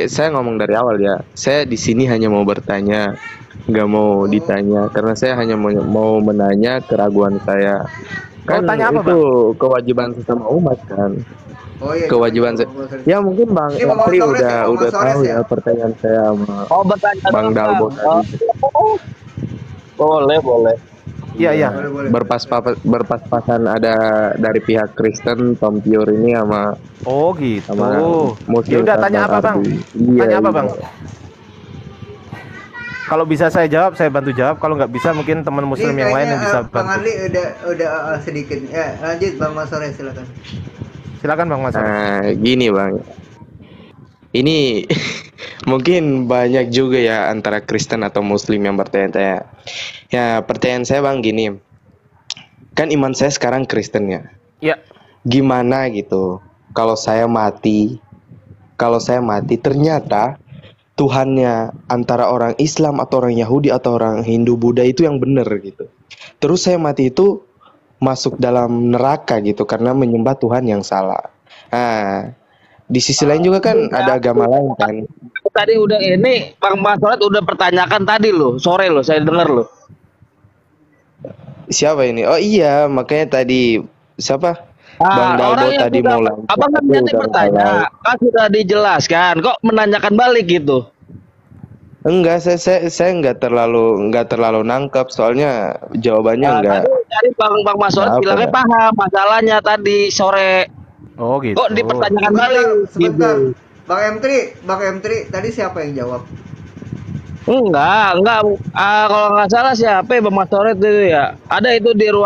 saya ngomong dari awal ya. Saya di sini hanya mau bertanya, nggak mau Oh, ditanya, karena saya hanya mau menanya keraguan saya. Oh, Kan tanya apa, itu Bang? kewajiban sesama umat kan. oh iya coba Kewajiban coba saya. Bang Sores. Ya mungkin Bang Ini Bang Entri Sores ya, udah Bang tahu Sores ya. ya pertanyaan saya sama Oh, bertanya Bang doang bang. Dalbo tadi. Oh, boleh boleh. Iya, Iya, iya. Boleh. berpas-pasan ada dari pihak Kristen Tom Pure ini Oh, gitu. sama Ya Muslim udah, Kak tanya Bang apa, Bang? Ardi. Iya, Tanya apa, iya. Bang? Kalau bisa saya jawab, saya bantu jawab. Kalau nggak bisa, mungkin teman Ini muslim yang lain kayaknya yang bisa Bang bantu. Adli udah sedikit. Ya, lanjut Bang Sores silakan. Silakan, Bang Mas Sores. Nah, gini Bang. Ini mungkin banyak juga ya antara Kristen atau Muslim yang bertanya-tanya. Ya, pertanyaan saya Bang gini. Kan iman saya sekarang Kristen ya. Ya, Gimana gitu kalau saya mati ternyata Tuhannya antara orang Islam atau orang Yahudi atau orang Hindu Buddha itu yang benar gitu. Terus saya mati itu masuk dalam neraka gitu karena menyembah Tuhan yang salah. Nah, di sisi lain juga kan ada agama lain kan. Tadi udah ini Bang Mas Solet udah pertanyakan tadi loh, sore loh saya dengar loh. Siapa ini? Oh iya, makanya tadi siapa? Bang Nah, orang Dalbo yang tadi sudah mau lanjut Abang kan tapi niatnya udah bertanya, mulai. kan sudah dijelaskan, kok menanyakan balik gitu. Enggak, saya nggak terlalu nangkap soalnya jawabannya Nah, enggak tadi Bang Mas Solet apa bilangnya ya. paham masalahnya tadi sore. oh gitu. Kok dipertanyakan balik Sebentar. gitu. Bang M3, tadi siapa yang jawab? Enggak. Kalau nggak salah siapa ya Bang Mas Solet itu ya? Ada itu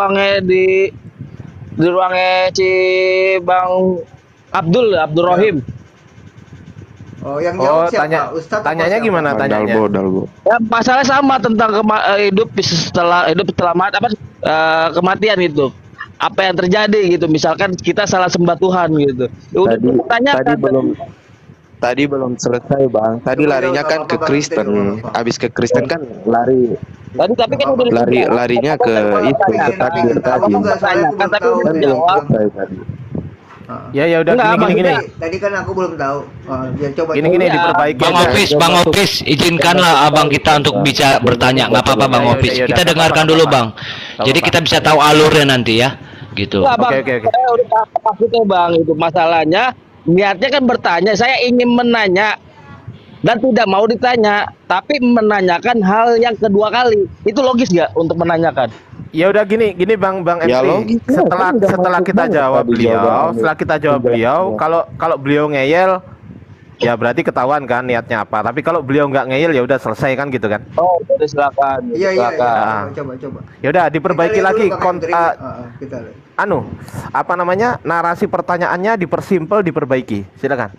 di ruangnya si Bang Abdul Ya. Rohim. Oh, yang Oh, jawab siapa? Ustadz apa tanyanya siapa? gimana Bang tanyanya? Dalbo. Ya, masalah sama tentang hidup setelah kematian itu. Apa yang terjadi gitu? Misalkan kita salah sembah Tuhan gitu. Ya udah Tadi tadi dipertanyakan. belum selesai, Bang. Tadi Coba larinya jawab kan apa ke Bang M3 Kristen. dulu, nggak apa-apa. Habis ke Kristen kan lari Tadi tapi kan udah dijawab. larinya ke itu ke takdir Bikin tahu tadi. juga soalnya aku Pertanyakan belum tapi tahu udah Kan nih. belum dijawab. selesai tadi. Ya udah, Enggak, gini. Tadi kan aku belum tahu. Ya coba. Gini Ya. diperbaiki Bang aja. Opis, Bang Opis, izinkanlah abang kita untuk bisa bertanya. Nggak apa-apa Bang Ya udah, Opis. ya udah, Kita nggak dengarkan apa-apa, dulu nggak Bang. apa-apa. Jadi kita bisa tahu alurnya nanti ya, gitu. Enggak, Bang. Oke. Saya udah tahu maksudnya Bang itu masalahnya. Niatnya kan bertanya, saya ingin menanya dan tidak mau ditanya, tapi menanyakan hal yang kedua kali. Itu logis nggak untuk menanyakan? Ya udah, gini Bang Ya, Entri. logis lah, Setelah kan udah setelah masuk kita banget jawab tadi beliau, jawabannya. setelah kita jawab beliau, Penjelasannya. kalau beliau ngeyel, ya berarti ketahuan kan niatnya apa. Tapi kalau beliau nggak ngeyel, ya udah selesai kan gitu kan. Oh, jadi silakan. Iya. Silakan. Coba. Ya udah, diperbaiki Kita lihat lagi dulu, Bang M3. Kita lihat. apa namanya, narasi pertanyaannya dipersimpel, diperbaiki. Silakan.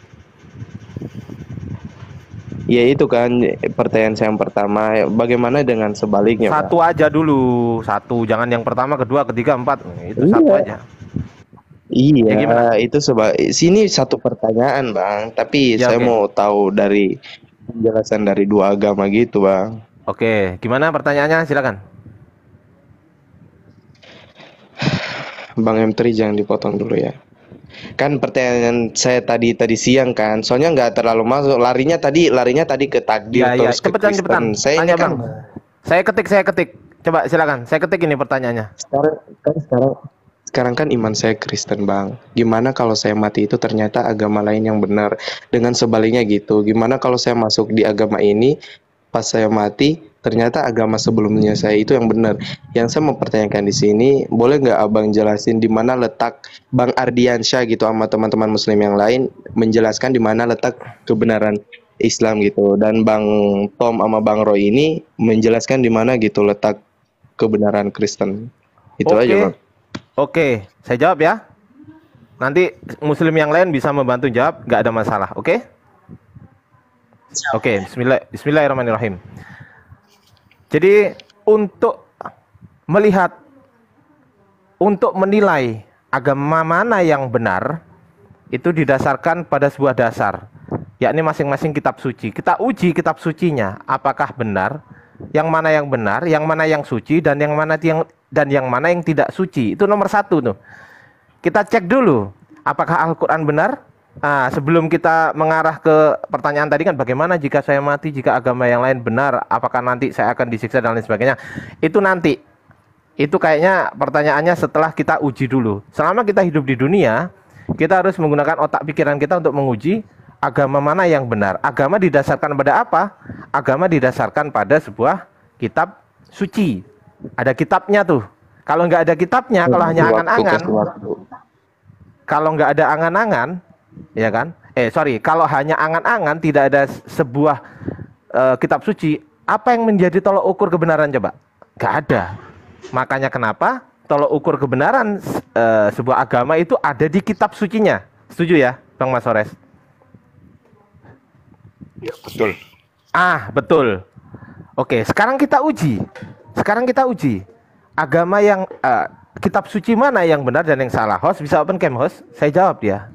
Ya itu kan pertanyaan saya yang pertama, bagaimana dengan sebaliknya, Pak? Satu aja dulu, satu, jangan yang pertama, kedua, ketiga, empat. Itu Iya. satu aja. Iya, Ya, gimana? itu sini satu pertanyaan, Bang. Tapi Ya, saya oke. mau tahu dari penjelasan dari dua agama gitu, Bang. Oke, gimana pertanyaannya? Silakan. Bang M3 jangan dipotong dulu ya. Kan pertanyaan saya tadi siang kan, soalnya nggak terlalu masuk. Larinya tadi ke takdir Ya, terus ke cepetan. Kristen. Saya Tanya ini kan Bang. Saya ketik. Coba silakan. Saya ketik ini pertanyaannya. sekarang kan iman saya Kristen, Bang. Gimana kalau saya mati itu ternyata agama lain yang benar? Dengan sebaliknya gitu. Gimana kalau saya masuk di agama ini, pas saya mati ternyata agama sebelumnya saya itu yang benar? Yang saya mempertanyakan di sini, boleh nggak Abang jelasin di mana letak Bang Ardiansyah gitu sama teman-teman Muslim yang lain menjelaskan di mana letak kebenaran Islam gitu, dan Bang Tom sama Bang Roy ini menjelaskan di mana gitu letak kebenaran Kristen. Itu Oke. aja, Bang. Oke, saya jawab ya. Nanti Muslim yang lain bisa membantu jawab, nggak ada masalah. Oke? Oke, Bismillahirrahmanirrahim. Jadi untuk menilai agama mana yang benar, itu didasarkan pada sebuah dasar, yakni masing-masing kitab suci. Kita uji kitab sucinya, apakah benar, yang mana yang benar, yang mana yang suci, dan yang mana yang tidak suci. Itu nomor satu tuh. Kita cek dulu, apakah Al-Quran benar, sebelum kita mengarah ke pertanyaan tadi kan, bagaimana jika saya mati, jika agama yang lain benar, apakah nanti saya akan disiksa dan lain sebagainya? Itu nanti. Itu kayaknya pertanyaannya setelah kita uji dulu. Selama kita hidup di dunia, kita harus menggunakan otak pikiran kita untuk menguji agama mana yang benar. Agama didasarkan pada apa? Agama didasarkan pada sebuah kitab suci. Ada kitabnya tuh. Kalau nggak ada kitabnya, kalau hanya angan-angan, kalau nggak ada angan-angan, ya kan? Kalau hanya angan-angan, tidak ada sebuah kitab suci, apa yang menjadi tolok ukur kebenaran coba? Gak ada. Makanya kenapa tolok ukur kebenaran sebuah agama itu ada di kitab sucinya. Setuju ya, Bang Mas Ores? Ya, betul. Betul. Oke, sekarang kita uji. Agama yang kitab suci mana yang benar dan yang salah. Host bisa open cam, host? Saya jawab dia.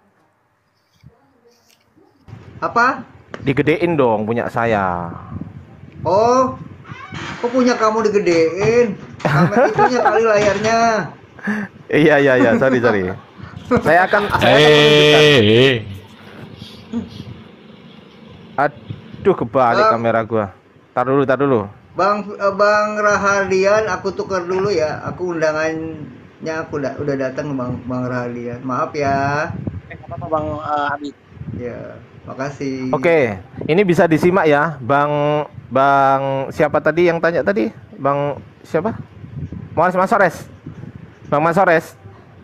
Apa? Digedein dong punya saya. Oh, kok punya kamu digedein? Kamera itunya kali layarnya. Iya, sorry. Saya akan menunjukkan. Aduh, kebalik kamera gua. Tar dulu. Bang Rahadian, aku tukar dulu ya. Aku undangannya aku udah datang Bang Rahadian. Maaf ya. Apa Bang Habib? Ya, makasih. Oke, ini bisa disimak ya, Bang siapa tadi yang tanya tadi? Bang siapa? Mas Sores. Bang Mas Sores.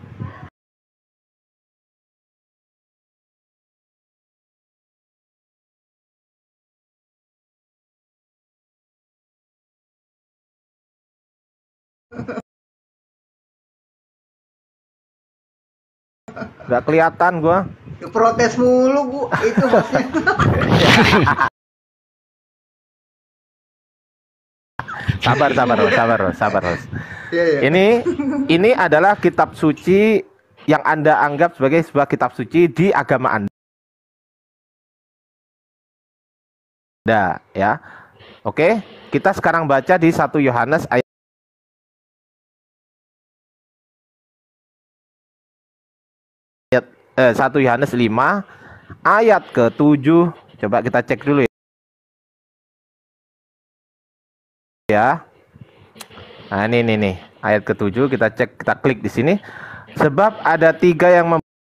Gak kelihatan gua. Protes mulu Bu, itu maksudnya. Sabar. Ya. Ini adalah kitab suci yang Anda anggap sebagai sebuah kitab suci di agama Anda, ya. Oke, kita sekarang baca di 1 Yohanes ayat 1 Yohanes 5 ayat ke-7. Coba kita cek dulu ya. Nah, ini nih ayat ke-7, kita cek, kita klik di sini. Sebab ada 3 yang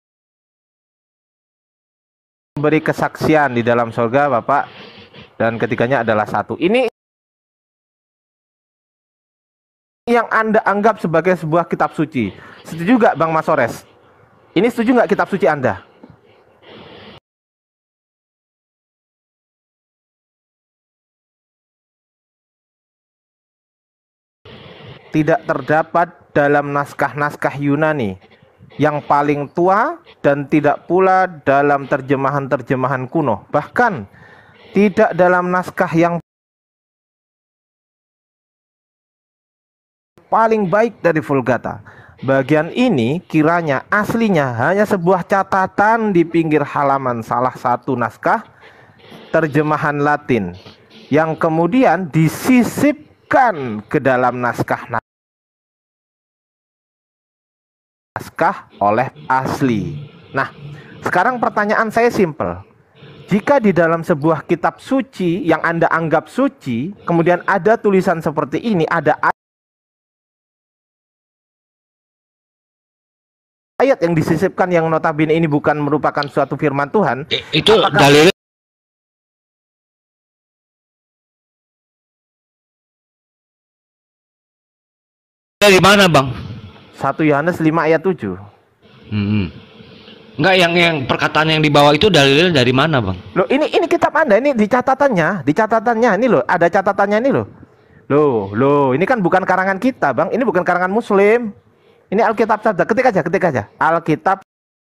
memberi kesaksian di dalam surga, Bapak, dan ketiganya adalah 1. Ini yang Anda anggap sebagai sebuah kitab suci. Setuju nggak, Bang Mas Sores? Ini setuju nggak kitab suci Anda? Tidak terdapat dalam naskah-naskah Yunani yang paling tua dan tidak pula dalam terjemahan-terjemahan kuno. Bahkan tidak dalam naskah yang paling baik dari Vulgata. Bagian ini kiranya aslinya hanya sebuah catatan di pinggir halaman salah satu naskah terjemahan Latin yang kemudian disisipkan ke dalam naskah oleh asli. Nah, sekarang pertanyaan saya simpel. Jika di dalam sebuah kitab suci yang Anda anggap suci, kemudian ada tulisan seperti ini, ada ayat yang disisipkan yang notabene ini bukan merupakan suatu firman Tuhan, Itu dalilnya dari mana, Bang? 1 Yohanes 5 ayat 7. Enggak, yang perkataan yang di bawah itu dalilnya dari mana, Bang? Loh, ini kitab Anda, ini di catatannya ini loh, ada catatannya ini loh. Loh, ini kan bukan karangan kita, Bang. Ini bukan karangan Muslim. Ini Alkitab Sabda. Ketik aja. Alkitab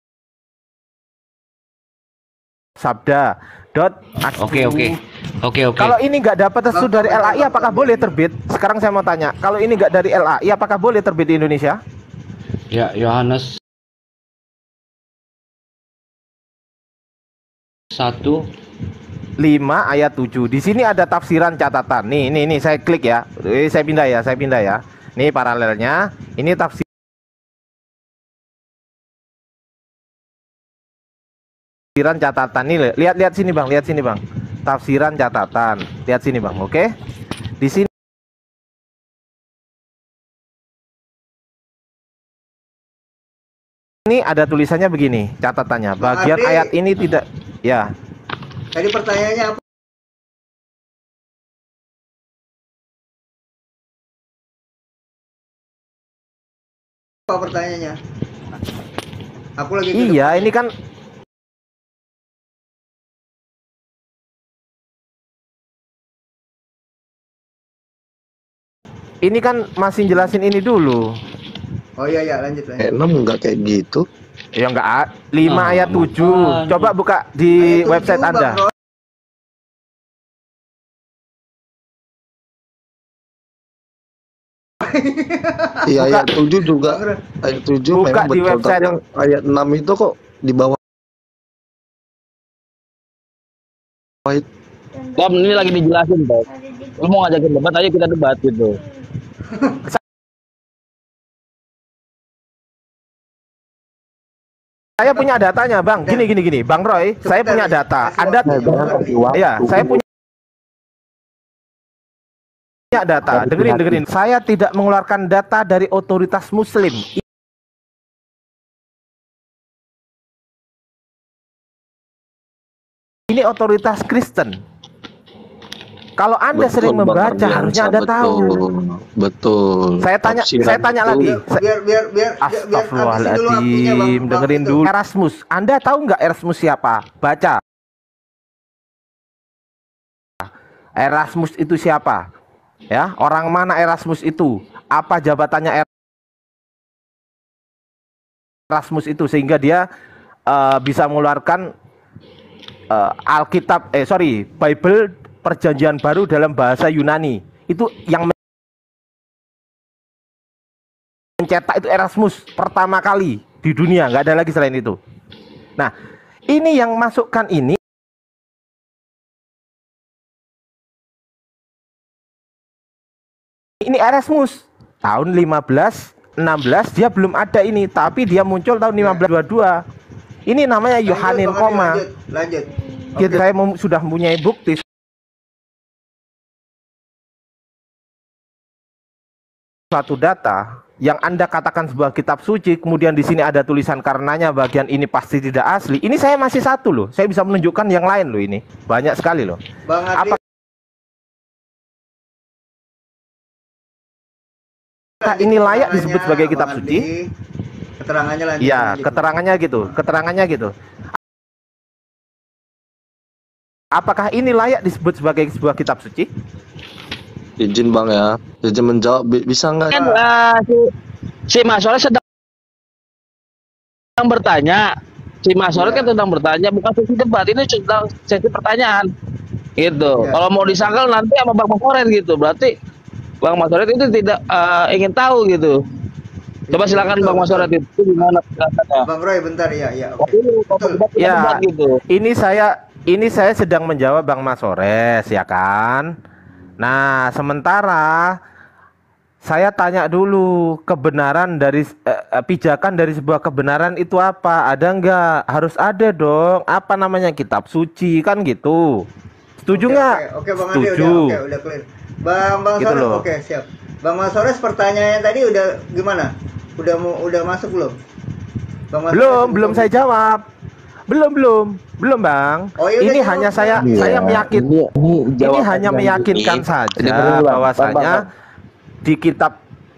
Sabda. Oke. Kalau ini nggak dapat restu dari LAI, apakah boleh terbit? Sekarang saya mau tanya, kalau ini nggak dari LAI, apakah boleh terbit di Indonesia? Ya, Yohanes 1:5 ayat 7. Di sini ada tafsiran catatan. Nih, saya klik ya. Saya pindah ya. Nih paralelnya. Ini tafsir Tafsiran catatan nih, lihat sini Bang, lihat sini Bang. Tafsiran catatan, lihat sini Bang, oke? Di sini ada tulisannya begini, catatannya. Bagian Adri, ayat ini tidak, ya. tadi pertanyaannya apa? Apa pertanyaannya? Aku lagi ke Iya, depan. ini kan masih jelasin ini dulu. Oh iya ya, lanjut. 6 enggak kayak gitu. Ya enggak, 5 ayat 7. Coba buka di Ayat 7, website Bang Anda. Roy. Iya, Buka. ayat 7 juga. Bang Roy. Ayat 7 Buka memang di betul, website. tapi yang ayat 6 itu kok di bawah itu. Tom, ini lagi dijelasin, Tom. Lu mau ngajakin debat, ayo kita debat gitu. Saya punya datanya, Bang. Gini, Bang Roy, saya punya data. Anda, ya, saya punya data. Dengerin. Saya tidak mengeluarkan data dari otoritas Muslim. Ini otoritas Kristen. Kalau Anda sering membaca, harusnya Anda tahu. Betul. Saya tanya lagi. Biar Astagfirullahaladzim, dengerin dulu. Erasmus, Anda tahu nggak Erasmus siapa? Baca. Erasmus itu siapa? Ya, orang mana Erasmus itu? Apa jabatannya Erasmus itu sehingga dia bisa mengeluarkan Alkitab, Bible Perjanjian Baru dalam bahasa Yunani. Itu yang mencetak itu Erasmus pertama kali di dunia, nggak ada lagi selain itu. Nah, ini yang masukkan ini Erasmus tahun 1516 dia belum ada ini, tapi dia muncul tahun 1522. Ini namanya Yohanin Koma. Lanjut. Gitu, saya sudah mempunyai bukti. Suatu data yang Anda katakan sebuah kitab suci, kemudian di sini ada tulisan karenanya bagian ini pasti tidak asli. Ini saya masih satu loh. Saya bisa menunjukkan yang lain loh ini. Banyak sekali loh. Bang Adri, apakah ini layak disebut sebagai kitab Bang suci? Adri, keterangannya lanjut. Iya, lanjut. keterangannya gitu. Apakah ini layak disebut sebagai sebuah kitab suci? Izin Bang ya. Izin menjawab, bisa nggak? Kan si Mas Sore sedang bertanya. Si Mas Sore kan sedang bertanya, bukan sesi debat. Ini sedang sesi pertanyaan. Gitu. Ya. Kalau mau disangkal nanti sama Bang Mas Sore gitu. Berarti Bang Mas Sore itu tidak ingin tahu gitu. Coba silakan Betul, Bang Mas Sore itu gimana penjelasannya. Bang Roy bentar ya. Oke. Ya, gitu. ini saya sedang menjawab Bang Mas Sores, ya kan? Nah, sementara saya tanya dulu kebenaran dari pijakan dari sebuah kebenaran itu apa? Ada nggak? Harus ada dong. Apa namanya kitab suci kan gitu? Setuju nggak? Oke, Bang Adri Setuju. udah clear. Bang Gitu Sores, loh. oke siap. Bang Mas Sores pertanyaannya tadi udah gimana? Udah masuk belum? Bang Mas Sores, Belum saya jawab. Belum Bang. Oh, iya, Ini udah hanya jawab. saya meyakinkan. Ini hanya meyakinkan saja bahwasanya di kitab.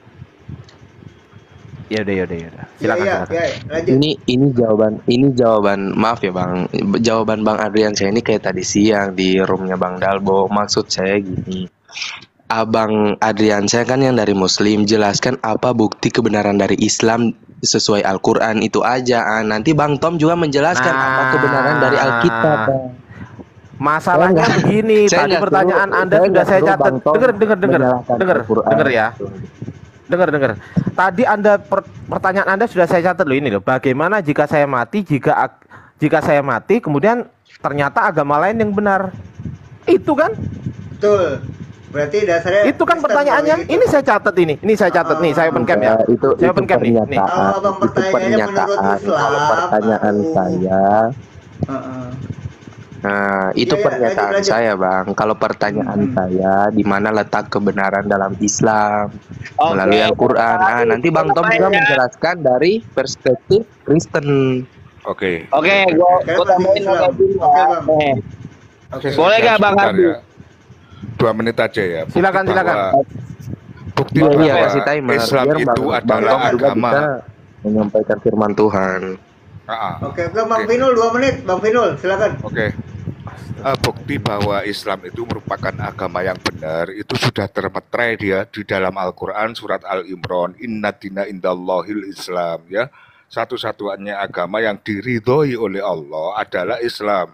Ya udah. Silakan. Lanjut. Ini jawaban, maaf ya Bang. Jawaban Bang Adrian saya ini kayak tadi siang di roomnya Bang Dalbo. Maksud saya gini. Abang Adrian saya kan yang dari Muslim, jelaskan apa bukti kebenaran dari Islam sesuai Al-Quran itu aja. Nanti Bang Tom juga menjelaskan apa kebenaran dari Alkitab. Masalahnya begini, Saya tadi nggak pertanyaan suruh- Anda saya sudah nggak saya suruh catat. Bang Tom Dengar ya. Dengar. Tadi Anda pertanyaan Anda sudah saya catat loh ini loh. Bagaimana jika saya mati, jika saya mati kemudian ternyata agama lain yang benar? Itu kan? Betul. Berarti dasarnya Itu kan Kristen pertanyaannya. kalau gitu. Ini saya catat ini. Ini saya catat nih, saya open cam ya. Saya open cam nih. Nih. Kalau abang pertanyaannya menurut Islam, Kalau pertanyaan aku- saya, Heeh. Nah, itu Iya, ya, pernyataan lanjut. saya, Bang. Kalau pertanyaan saya, di mana letak kebenaran dalam Islam melalui Oke, Al-Quran? Nah, nanti Bang Tom juga namanya. menjelaskan dari perspektif Kristen. Oke, Oke, oke. gua Sekarang masih tambahin Islam. oke dulu Oke, ya. Bang. Nih. Oke, Boleh saya nggak Bang sebentar Ardi? ya. 2 menit aja ya. Bukti Silakan, silakan. bahwa bukti Iya, bahwa kasih timer Islam biar itu Bang adalah Tom juga agama. bisa menyampaikan firman Tuhan. Oke, Bang Oke. Vinul 2 menit. Bang Vinul, silakan. Oke. Bukti bahwa Islam itu merupakan agama yang benar itu sudah termeterai dia di dalam Al-Quran surat Al-Imran, Inna dina indallahil Islam, ya. Satu-satunya agama yang diridhoi oleh Allah adalah Islam.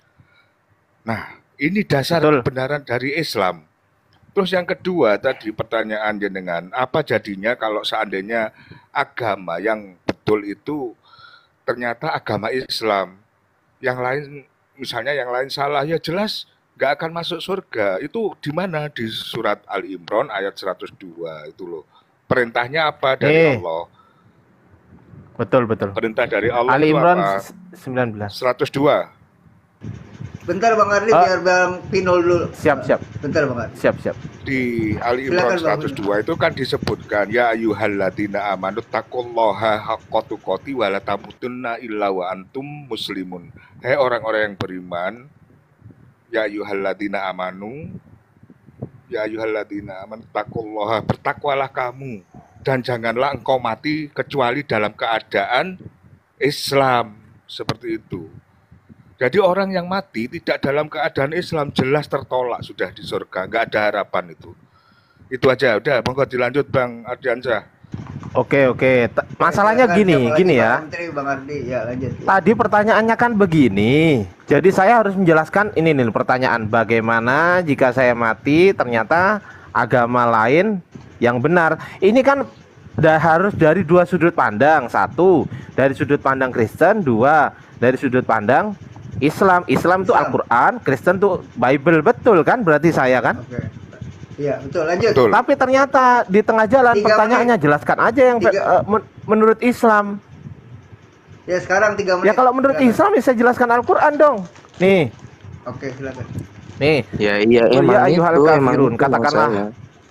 Nah, ini dasar Betul. kebenaran dari Islam. Terus yang kedua tadi pertanyaan jenengan, apa jadinya kalau seandainya agama yang betul itu ternyata agama Islam, yang lain misalnya yang lain salah, ya jelas nggak akan masuk surga. Itu di mana? Di surat Al-Imran ayat 102 itu loh. Perintahnya apa dari Nih. Allah? Betul, betul. Perintah dari Allah Ali itu Imran apa? 19. 102. Bentar Bang Ardi biar Bang Vinul dulu. Siap, siap. Bentar Bang Ardi. Siap, siap. Di Ali Imran Silakan, Bang. 102 itu kan disebutkan ya ayyuhalladzina amanu taqullaha haqqa tuqati wa la tamutunna illa wa antum muslimun. Hai orang-orang yang beriman, ya ayyuhalladzina amanu, ya ayyuhalladzina amanu taqullaha, bertakwalah kamu dan janganlah engkau mati kecuali dalam keadaan Islam, seperti itu. Jadi orang yang mati tidak dalam keadaan Islam jelas tertolak sudah di surga, nggak ada harapan itu. Itu aja, udah monggo dilanjut Bang Ardiansyah. Oke, oke. Masalahnya Silakan, gini, siapa lagi, gini Pak ya. Menteri, Bang Ardi, ya lanjut. Tadi pertanyaannya kan begini. Jadi saya harus menjelaskan ini nih pertanyaan. Bagaimana jika saya mati ternyata agama lain yang benar? Ini kan harus dari dua sudut pandang. Satu, dari sudut pandang Kristen. Dua, dari sudut pandang Islam. Islam itu Islam. Al-Quran, Kristen tuh Bible. Betul kan? Berarti saya kan? Oke. Iya, betul. Lanjut. Betul. Tapi ternyata di tengah jalan 3 pertanyaannya jelaskan aja yang menurut Islam. Ya, sekarang 3 menit. Ya kalau menurut Silakan. Islam bisa jelaskan Al-Quran dong. Nih, Oke, silakan. nih. Ya iya Qul emang ya ayyuhal itu kafirun, maksud katakanlah. saya.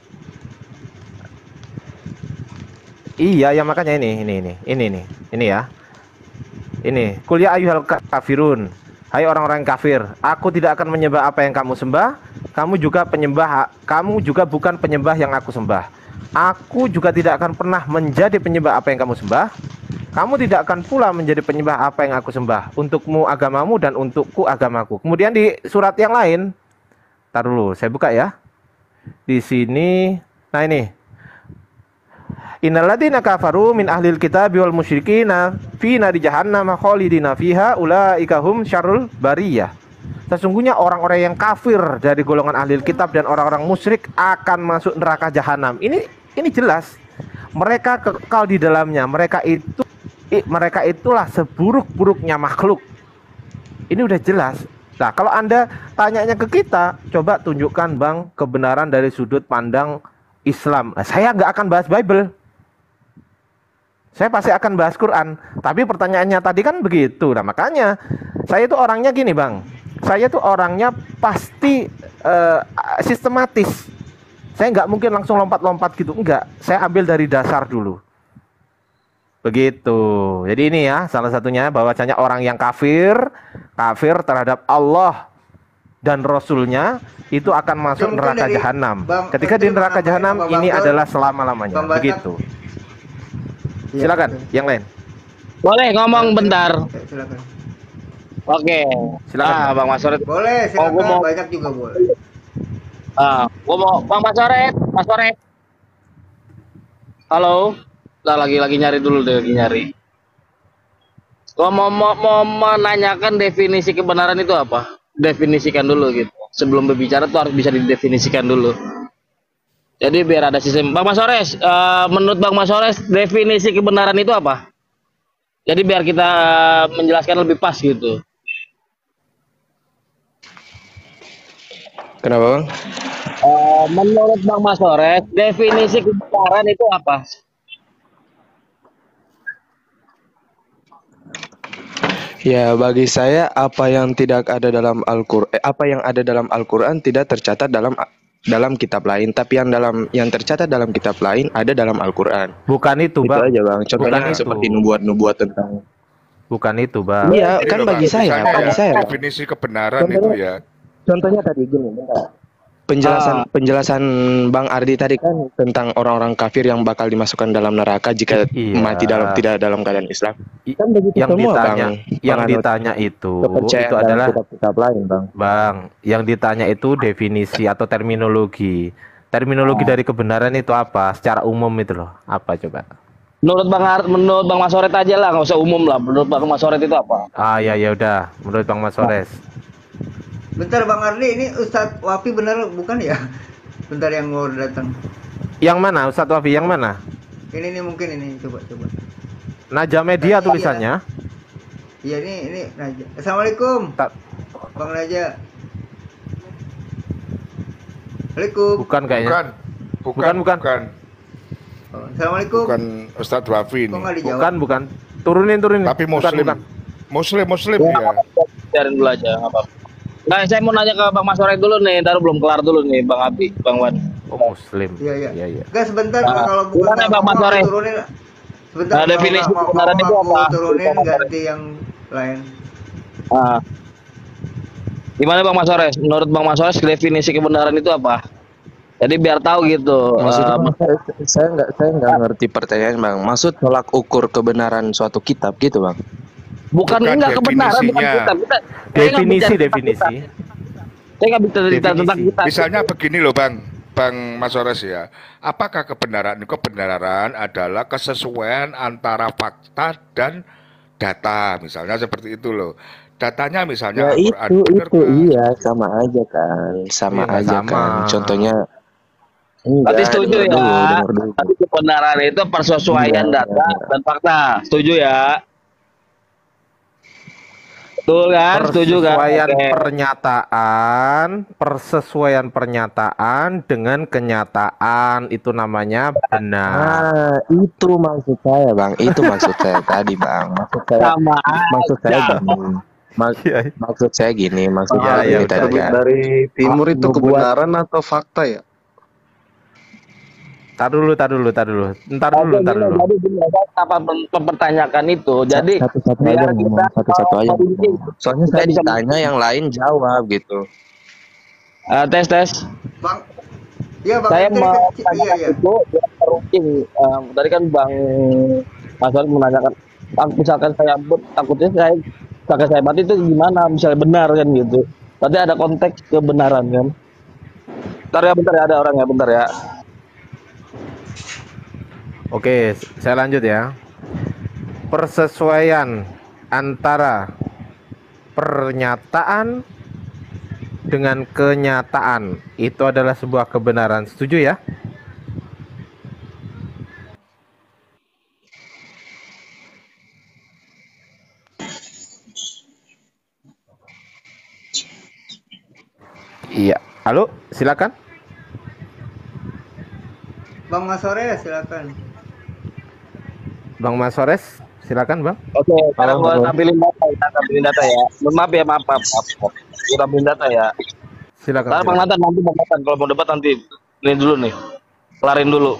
Iya, ya makanya ini ya. Ini, qul ya ayyuhal kafirun. Hai orang-orang yang kafir, aku tidak akan menyembah apa yang kamu sembah. Kamu juga bukan penyembah yang aku sembah. Aku juga tidak akan pernah menjadi penyembah apa yang kamu sembah. Kamu tidak akan pula menjadi penyembah apa yang aku sembah. Untukmu agamamu dan untukku agamaku. Kemudian di surat yang lain, tar dulu, saya buka ya. Di sini, nah ini. Innalladzina kafaru min ahlil kitabi wal musyrikina fi nari jahannam khalidina fiha ulaika hum syarrul bariyah. Sesungguhnya orang-orang yang kafir dari golongan ahlil kitab dan orang-orang musyrik akan masuk neraka jahanam. Ini jelas. Mereka kekal di dalamnya. Mereka itulah seburuk-buruknya makhluk. Ini udah jelas. Nah, kalau Anda tanyanya ke kita, coba tunjukkan Bang kebenaran dari sudut pandang Islam. Nah, saya nggak akan bahas Bible. Saya pasti akan bahas Quran. Tapi pertanyaannya tadi kan begitu. Nah makanya saya tuh orangnya gini Bang. Saya tuh orangnya pasti sistematis. Saya nggak mungkin langsung lompat-lompat gitu. Enggak. Saya ambil dari dasar dulu. Begitu. Jadi ini ya salah satunya bahwasanya orang yang kafir terhadap Allah dan Rasulnya itu akan masuk Mungkin neraka dari jahanam. Bang Ketika Menteri di neraka menyampaikan jahanam sama Bang ini Bang adalah selama-lamanya. Bang Batak. Begitu. Iya, Silakan, betul. yang lain. Boleh ngomong bentar. Oke, silakan. Oke. Silakan, Nah, Bang. Bang Masoret. Boleh, silakan. gua mau- Banyak juga boleh. Gua mau Bang Masoret. Halo. Nah, lagi nyari dulu deh, lagi nyari. Gua mau menanyakan definisi kebenaran itu apa? Definisikan dulu gitu. Sebelum berbicara tuh harus bisa didefinisikan dulu. Jadi biar ada sistem. Bang Masores, menurut Bang Masores definisi kebenaran itu apa? Jadi biar kita menjelaskan lebih pas gitu. Kenapa Bang? Menurut Bang Masores, definisi kebenaran itu apa? Ya, bagi saya apa yang tidak ada dalam Al-Qur'an, apa yang ada dalam Al-Qur'an tidak tercatat dalam kitab lain, tapi yang tercatat dalam kitab lain ada dalam Al-Qur'an. Bukan itu, Itu Bang. aja, Bang. Bukan Contohnya itu. seperti nubuat-nubuat tentang. Bukan itu, Bang. Iya, Ini kan loh, Bang, bagi saya, Bang. definisi kebenaran itu Contohnya, ya. contohnya tadi gini, bentar. Penjelasan Bang Ardi tadi kan tentang orang-orang kafir yang bakal dimasukkan dalam neraka jika Iya. mati tidak dalam keadaan Islam. I- Kan begitu yang semua, ditanya, Bang. yang Penganut ditanya itu kepercayaan dalam adalah kitab-kitab lain, Bang. Bang, yang ditanya itu definisi atau terminologi. Terminologi dari kebenaran itu apa? Secara umum itu loh. Apa coba? Menurut Bang Masoret aja lah, nggak usah umum lah. Menurut Bang Masoret itu apa? Ah ya ya udah, menurut Bang Masores. Bentar Bang Ardi, ini Ustadz Wafi bener bukan ya? Bentar yang mau datang. Yang mana Ustadz Wafi? Yang mana? Ini mungkin ini coba. Naja Media tulisannya. Iya ini Naja. Assalamualaikum Tak, Bang Naja. Assalamualaikum. bukan kayaknya. Bukan. Oh, Assalamualaikum. Bukan Ustadz Wafi Kok ini. nggak dijawab? Bukan. Turunin. Tapi Bukan, Muslim. bukan. Muslim ya. Biarin dulu aja, nggak apa-apa. Nah, saya mau nanya ke Bang Masoret dulu nih, ntar belum kelar dulu nih, Bang Abi, Bang Wan. Oh, Muslim. Iya. Iya. Enggak sebentar Nah, kalau bukan gimana, Bang mau Mansore? turunin. Sebentar. Nah, definisi kebenaran itu aku apa? turunin ganti yang lain. Nah, gimana Bang Masores? Menurut Bang Masores definisi kebenaran itu apa? Jadi biar tahu gitu. Maksudnya saya nggak ngerti pertanyaan, Bang. Maksud tolak ukur kebenaran suatu kitab gitu, Bang. bukan enggak kebenaran, bukan definisinya. kita. Definisi. Saya nggak bisa cerita tentang Definisi. kita. Misalnya begini loh, Bang Masores ya. Apakah kebenaran adalah kesesuaian antara fakta dan data, misalnya seperti itu loh. Datanya misalnya Ya Al-Quran, itu bener kan? iya sama aja kan, sama Iya, aja sama. kan. Contohnya enggak. Berarti setuju denger ya. denger dulu. Tapi kebenaran itu persesuaian Iya. data dan fakta. Setuju ya? Betul kan? Setuju kan? Persesuaian pernyataan dengan kenyataan itu namanya benar. Nah, itu maksud saya, Bang. Itu maksud saya tadi, Bang. Sama Maksud saya aja. gini. Iya. Maksud saya gini, Iya, iya, gini tadi betul. kan. Dari timur itu Nubuat. kebenaran atau fakta ya? Tar dulu. Ntar dulu. Jadi gini, saya apa mempertanyakan itu. Jadi Satu-satu biar aja kita ngomong, satu-satu aja tahu ngomong. Soalnya kita saya bisa- ditanya yang lain jawab gitu. tes. Bang. Iya, Bang. Saya Tadi mau kecil. Iya. itu biar terucing. Tadi kan Bang Mas Wali menanyakan, misalkan saya takutnya saya mati itu gimana? Misalnya benar kan gitu. Berarti ada konteks kebenaran kan? Bentar ya, ada orang ya, bentar ya. Oke, saya lanjut ya. Persesuaian antara pernyataan dengan kenyataan itu adalah sebuah kebenaran. Setuju ya? Iya. Halo, silakan. Bang Masore silakan. Bang Masores, silakan, Bang. Oke, sekarang gua tampilin data ya. Maaf ya, maaf. Gua tampilin data ya. Silakan. Ntar Bang Nathan, nanti Bang Nathan kalau mau debat nanti ini dulu nih. Kelarin dulu.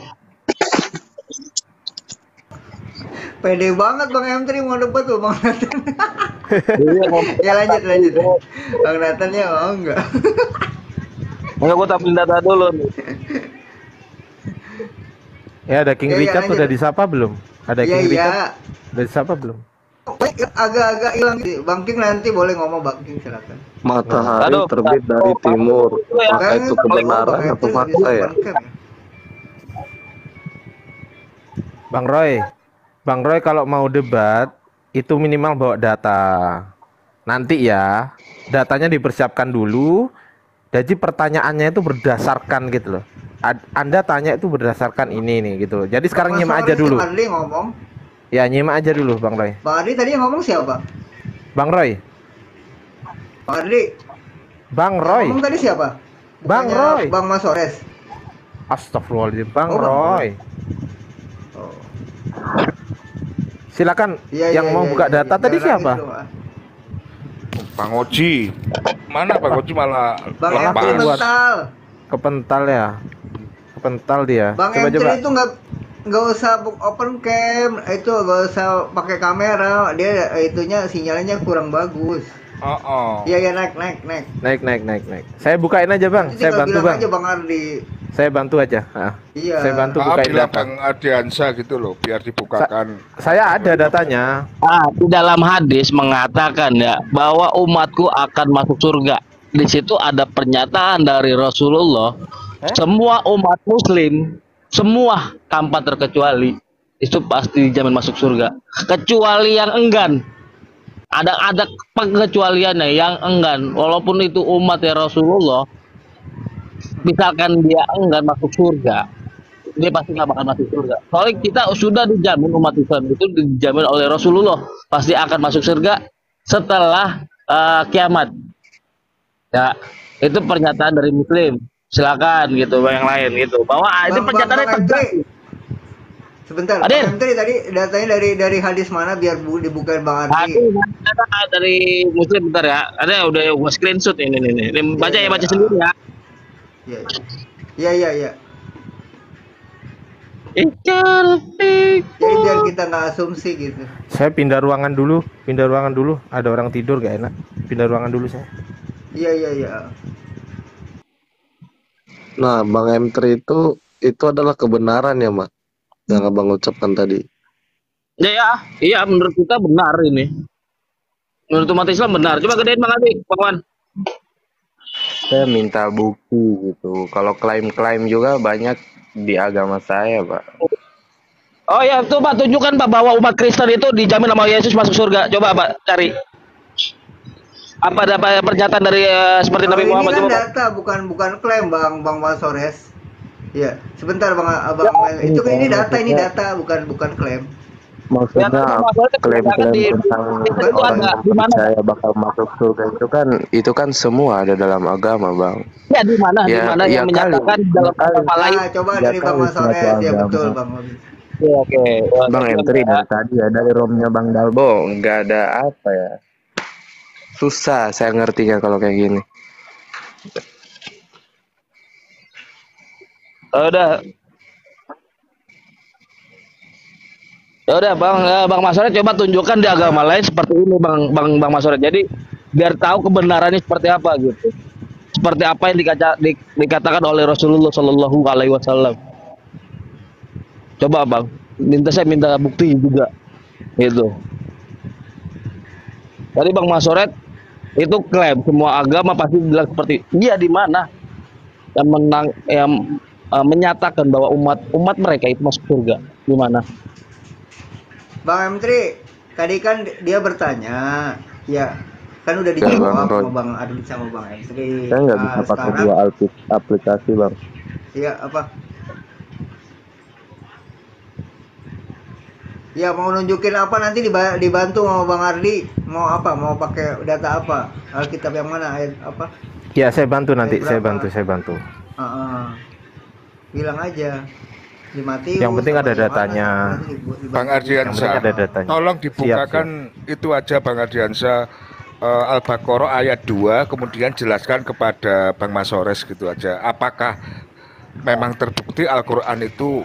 Pede banget Bang M3 mau debat tuh Bang Nathan. Iya, Ya lanjut. Bang Nathan ya mau enggak? Enggak, gua tampilin data dulu nih. Ya, ada King Ya, Richard lanjut. udah disapa belum? Ada Iya King Richard iya. udah disapa belum? Agak-agak hilang sih. Bang King nanti boleh ngomong Bang King silakan. Matahari Aduh, terbit dari timur. Apakah itu kebenaran atau fakta ya? Bang Roy kalau mau debat itu minimal bawa data. Nanti ya, datanya dipersiapkan dulu. Jadi pertanyaannya itu berdasarkan gitu loh. Anda tanya itu berdasarkan ini nih gitu. Jadi sekarang nyimak aja dulu. Bang Ardi ngomong. Ya, nyimak aja dulu Bang Roy. Bang Ardi tadi yang ngomong siapa? Bang Roy. Bang Ardi. Bang Yang Roy. ngomong tadi siapa? Bang Bukannya Roy. Bang Masores. Astagfirullahaladzim, Bang Oh, Bang Roy. Oh. Silakan Iya, yang iya, mau iya, buka iya, data iya. tadi Jangan siapa? nangis dong, ah. Bang Oji. Mana Bang Oji malah Bang Lepas. Entri lepas. mental. Kepental ya. Kepental dia. Bang Coba Entri coba. itu nggak usah open cam, itu nggak usah pakai kamera, dia itunya sinyalnya kurang bagus. Oh. Iya ya, naik. Naik. Saya bukain aja bang. Itu Saya tinggal bantu bilang bang. aja Bang Ardi. Saya bantu aja. Iya. Saya bantu Maaf bukain bilang data. Bang Ardiansa gitu loh, biar dibukakan. Saya ada datanya. Di dalam hadis mengatakan ya bahwa umatku akan masuk surga. Di situ ada pernyataan dari Rasulullah, semua umat muslim, semua tanpa terkecuali itu pasti dijamin masuk surga. Kecuali yang enggan. Ada pengecualiannya yang enggan, walaupun itu umat ya Rasulullah, misalkan dia enggan masuk surga, dia pasti nggak bakal masuk surga. Soalnya kita sudah dijamin, umat Islam itu dijamin oleh Rasulullah pasti akan masuk surga setelah kiamat. Ya, itu pernyataan dari Muslim. Silakan gitu, yang lain gitu. Bahwa itu pernyataannya Bang tegas. Entri. Sebentar, Adil. Bang Entri tadi datanya dari hadis mana biar dibukain Bang Ardi. Dari Muslim bentar ya. Ada udah gua screenshot ini. Baca ya, baca sendiri ya. Iya. Ikan. Jadi biar kita nggak asumsi gitu. Saya pindah ruangan dulu. Ada orang tidur gak enak. Pindah ruangan dulu saya. Iya. Nah, Bang M3 itu adalah kebenaran ya, Mak, yang Abang ucapkan tadi. Iya, menurut kita benar ini. Menurut umat Islam benar. Coba gedein Bang Adi, Bang Wan. Saya minta bukti gitu. Kalau klaim-klaim juga banyak di agama saya, Pak. Oh ya, tuh Pak, tunjukkan Pak bahwa umat Kristen itu dijamin sama Yesus masuk surga. Coba Pak cari. Apa ada pernyataan dari seperti Nabi Muhammad? Ini kan Coba, Pak. data, bukan klaim Bang Sores. Iya, sebentar Bang ini data bukan klaim. Maksudnya klaim-klaim tentang orang yang percaya bakal masuk surga itu kan semua ada dalam agama, Bang. Ya di mana yang menyatakan dalam agama lain? Nah, coba dari Bang Sores ya betul Bang. Oke. Bang Entri dari tadi ya, dari romnya Bang Dalbo nggak ada apa ya. Susah saya ngertinya kalau kayak gini. Udah Bang Masoret, coba tunjukkan di agama lain seperti ini Bang Masoret. Jadi biar tahu kebenarannya seperti apa gitu. Seperti apa yang dikatakan oleh Rasulullah Shallallahu Alaihi Wasallam. Coba Bang, saya minta bukti juga gitu. Tadi Bang Masoret itu klaim semua agama pasti bilang seperti dia, di mana yang menyatakan bahwa umat mereka itu masuk surga, di mana? Bang M3, tadi kan dia bertanya, ya kan udah dijawab sama Bang Ardi sama Bang M3. Saya nggak bisa pakai dua aplikasi, Bang. Iya, apa? Ya mau nunjukin apa nanti dibantu sama Bang Ardi. Mau apa? Mau pakai data apa? Alkitab yang mana? Ayat apa? Ya, saya bantu nanti. Saya bantu. Bilang aja. Di Matius. Yang penting ada datanya. Bang Ardiansa, tolong dibukakan itu aja Bang Ardiansa, Al-Baqarah ayat 2, kemudian jelaskan kepada Bang Masores gitu aja. Apakah memang terbukti Al-Quran itu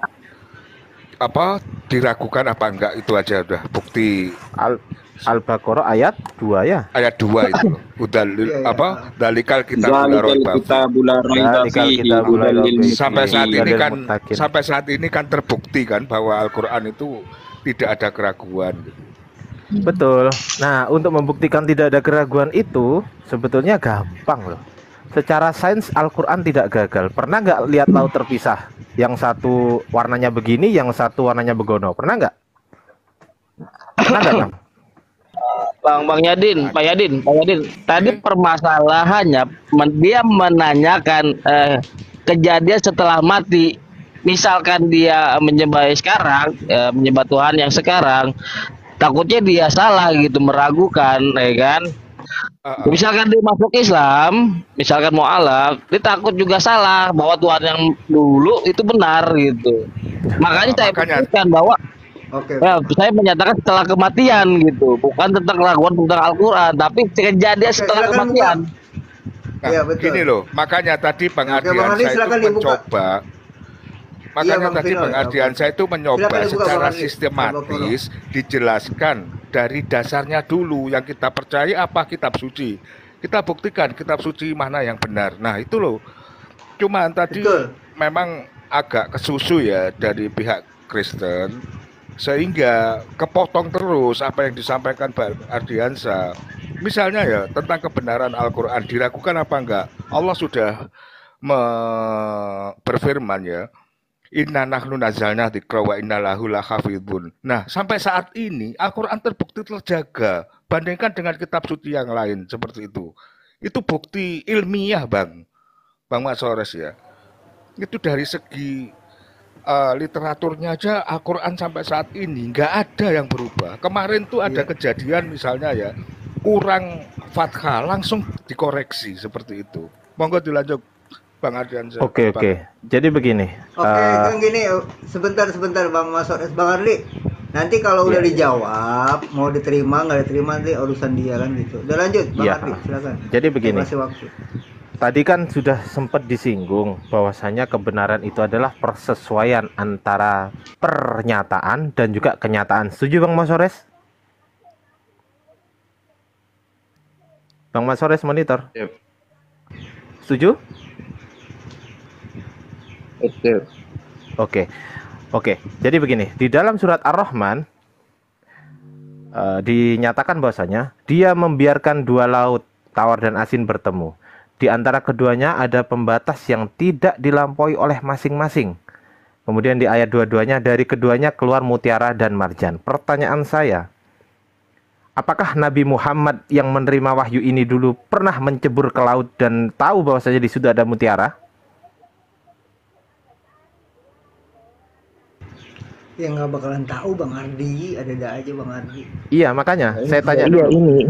diragukan apa enggak, itu aja udah bukti. Al-Baqarah ayat 2 ya. Ayat 2 itu. Udalil dalikal kita sampai saat ini kan terbukti kan bahwa Al-Quran itu tidak ada keraguan. Betul. Nah, untuk membuktikan tidak ada keraguan itu sebetulnya gampang loh. Secara sains Al-Quran tidak gagal. Pernah nggak lihat laut terpisah? Yang satu warnanya begini, yang satu warnanya begono. Pernah nggak? Pernah nggak, Bang? Bang Yadin, Pak Yadin. Tadi permasalahannya dia menanyakan kejadian setelah mati. Misalkan dia menyembah sekarang, menyembah Tuhan yang sekarang, takutnya dia salah gitu, meragukan, ya kan? Misalkan dia masuk Islam, misalkan mau alaf, dia takut juga salah bahwa Tuhan yang dulu itu benar gitu. Makanya saya pikirkan bahwa Oke, Ya, oke. saya menyatakan setelah kematian gitu, bukan tentang keraguan tentang Al-Quran, tapi kejadian Oke, setelah silakan buka. kematian. Nah, Iya, gini betul. loh, makanya tadi Bang Ya, oke, Bang Ardi Ardiansa itu silakan dibuka. mencoba, Iya, makanya Bang tadi Vino. Bang Ya, oke, oke. Ardiansa itu Silakan mencoba dibuka, Bang secara Ardi. Al-Baqarah. sistematis dijelaskan dari dasarnya dulu yang kita percaya apa kitab suci. Kita buktikan kitab suci mana yang benar. Nah, itu loh. Cuman tadi Betul. memang agak kesusu ya dari pihak Kristen sehingga kepotong terus apa yang disampaikan Bang Ardiansa. Misalnya ya tentang kebenaran Al-Quran diragukan apa enggak? Allah sudah berfirman ya, Inna nahnu nazalna dzikra wa inna lahu lahafidhun. Nah, sampai saat ini Al-Quran terbukti terjaga. Bandingkan dengan kitab suci yang lain seperti itu. Itu bukti ilmiah, Bang Mas Sores ya. Itu dari segi literaturnya aja Al-Quran sampai saat ini nggak ada yang berubah. Kemarin tuh ada Iya. kejadian misalnya ya kurang fathah langsung dikoreksi seperti itu. Monggo dilanjut Bang Ardiansyah. Oke, oke. Jadi begini. Oke, kan gini, sebentar Bang Masores, Bang Ardi. Nanti kalau udah Iya. dijawab, mau diterima nggak diterima nanti urusan dia kan gitu. Udah lanjut, Bang Iya. Ardi, silakan. Jadi begini. Kasih waktu. Tadi kan sudah sempat disinggung bahwasanya kebenaran itu adalah persesuaian antara pernyataan dan juga kenyataan. Setuju Bang Masores? Bang Masores monitor. Yep. Setuju? Oke. Oke. Oke. Jadi begini, di dalam surat Ar-Rahman dinyatakan bahwasanya dia membiarkan dua laut tawar dan asin bertemu. Di antara keduanya ada pembatas yang tidak dilampaui oleh masing-masing. Kemudian di ayat dua-duanya, dari keduanya keluar mutiara dan marjan. Pertanyaan saya, apakah Nabi Muhammad yang menerima wahyu ini dulu pernah mencebur ke laut dan tahu bahwasanya di situ ada mutiara? Ya nggak bakalan tahu Bang Ardi, ada aja Bang Ardi. Iya, makanya saya tanya Iya, dulu.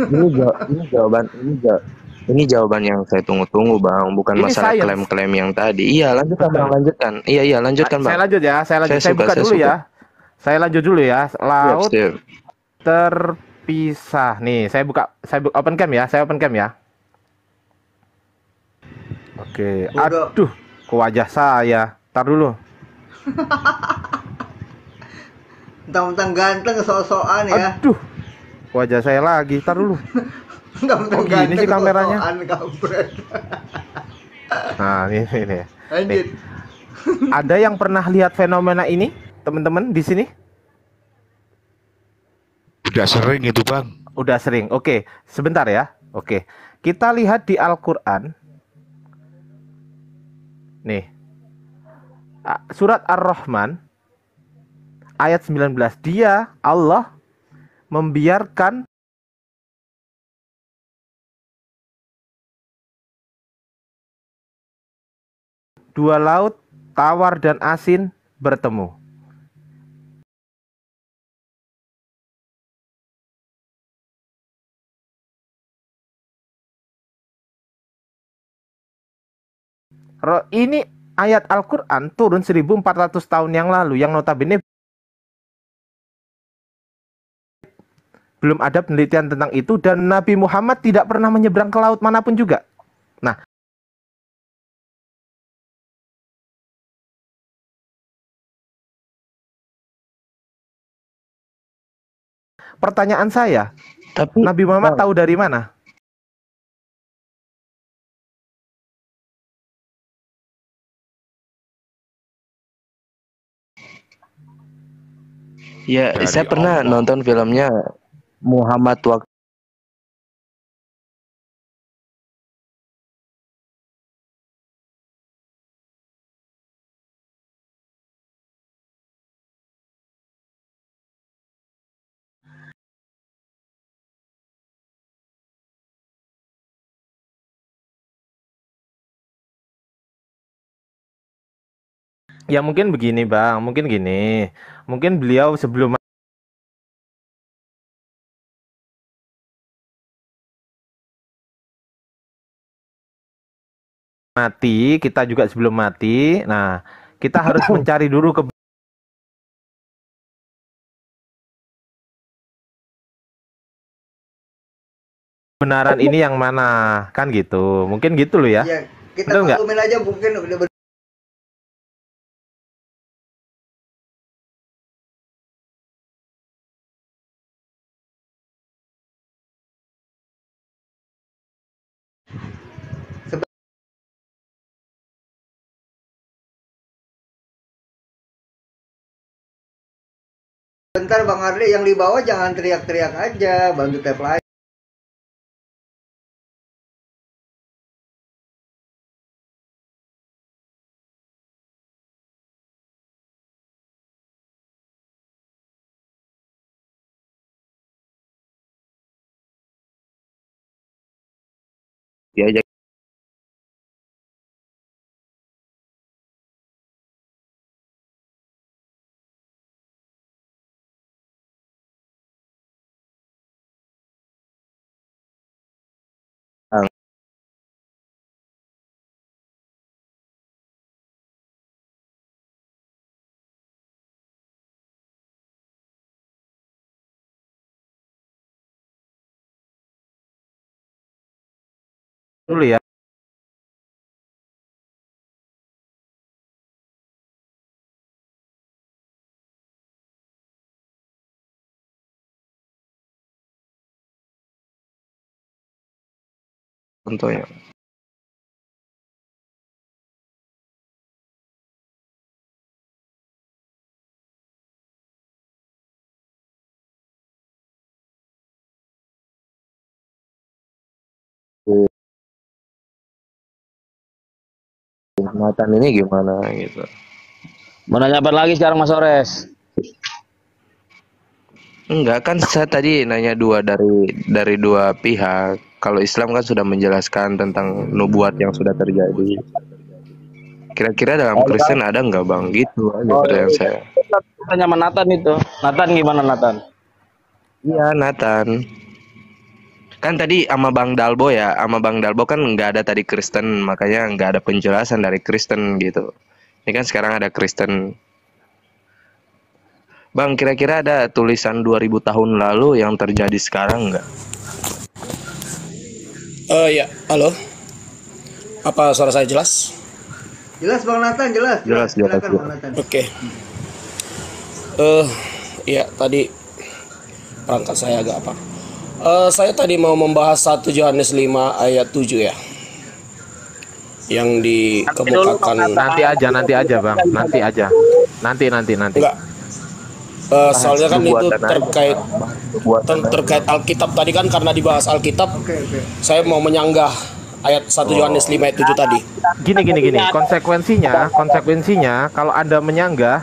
ini jawaban yang saya tunggu-tunggu, Bang. Bukan Ini masalah science. klaim-klaim yang tadi. Iya, lanjutkan, Bang, lanjutkan. Iya, lanjutkan, Bang. Saya lanjut ya, saya lanjut. Saya Saya suka, buka saya dulu suka. ya. Saya lanjut dulu ya. Laut Siap. terpisah. Nih, saya buka open cam ya. Saya open cam ya. Oke. Bodoh. Aduh, ke wajah saya. Tar dulu. Mentang-mentang ganteng sok-sokan ya. Aduh. Ke wajah saya lagi. Tar dulu. Mentang-mentang Oh, gini sih kameranya? sok-sokan, kampret. Nah, ini. Lanjut. Ada yang pernah lihat fenomena ini, teman-teman di sini? Udah sering itu Bang. Udah sering. Oke, sebentar ya. Oke. Kita lihat di Al-Qur'an. Nih. Surat Ar-Rahman ayat 19. Dia Allah membiarkan dua laut tawar dan asin bertemu. Ini ayat Al-Quran turun 1400 tahun yang lalu, yang notabene belum ada penelitian tentang itu, dan Nabi Muhammad tidak pernah menyeberang ke laut manapun juga. Nah, pertanyaan saya, Tapi Nabi Muhammad tahu dari mana? ya, Dari saya pernah Allah. nonton filmnya Muhammad waktu Ya mungkin begini Bang, mungkin gini. Mungkin beliau sebelum mati, kita juga sebelum mati. Nah, kita harus mencari dulu kebenaran ini yang mana, kan gitu. Mungkin gitu loh ya. Ya, kita Betul nggak? maklumin aja mungkin udah bentar Bang Arli, yang di bawah jangan teriak-teriak aja, bantu tap lain. Diajak Dulu ya. contohnya. Nathan ini gimana gitu. Mau nanya apa lagi sekarang Mas Ores? Enggak kan saya tadi nanya dari dua pihak. Kalau Islam kan sudah menjelaskan tentang nubuat yang sudah terjadi. Kira-kira dalam Kristen ada nggak bang? Gitu aja pertanyaan saya. Tanya sama Nathan itu. Nathan gimana Nathan? Iya Nathan. Kan tadi sama Bang Dalbo ya, sama Bang Dalbo kan nggak ada tadi Kristen, makanya nggak ada penjelasan dari Kristen gitu. Ini kan sekarang ada Kristen. Bang, kira-kira ada tulisan 2000 tahun lalu yang terjadi sekarang nggak? Ya, halo. Apa suara saya jelas? Jelas Bang Nathan, jelas. Jelas. Silakan Bang Nathan. Oke. Ya tadi perangkat saya agak apa? Saya tadi mau membahas 1 Yohanes 5 ayat 7 ya. Yang dikemukakan. Nanti aja Bang. Nanti. Enggak. Soalnya kan itu terkait Alkitab tadi kan, karena dibahas Alkitab. Oke. Saya mau menyanggah ayat 1 Yohanes 5 ayat 7 tadi. Gini. Konsekuensinya kalau Anda menyanggah,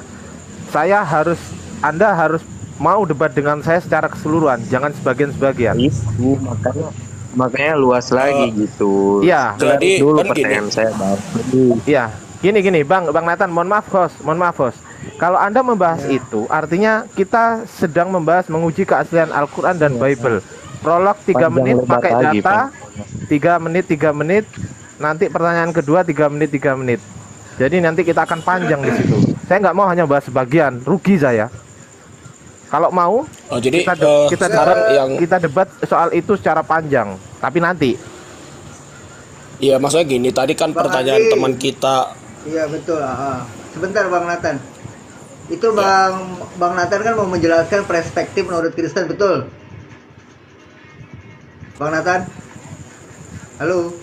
Anda harus mau debat dengan saya secara keseluruhan, jangan sebagian-sebagian. Itu makanya luas lagi gitu. Iya. Jadi Dulu kan pertanyaan gini. saya bang. Iya. Gini Bang Nathan, mohon maaf host. Kalau Anda membahas itu, artinya kita sedang membahas menguji keaslian Al-Qur'an dan Bible. Prolog 3 menit pakai data, 3 menit, nanti pertanyaan kedua 3 menit. Jadi nanti kita akan panjang di situ. Saya nggak mau hanya bahas sebagian, rugi saya. Kalau mau, Jadi kita debat soal itu secara panjang, tapi nanti. Iya, maksudnya gini, tadi kan Bang pertanyaan Andi. teman kita. Iya betul. Sebentar Bang Nathan. Itu Bang Nathan kan mau menjelaskan perspektif menurut Kristen, betul? Bang Nathan? Halo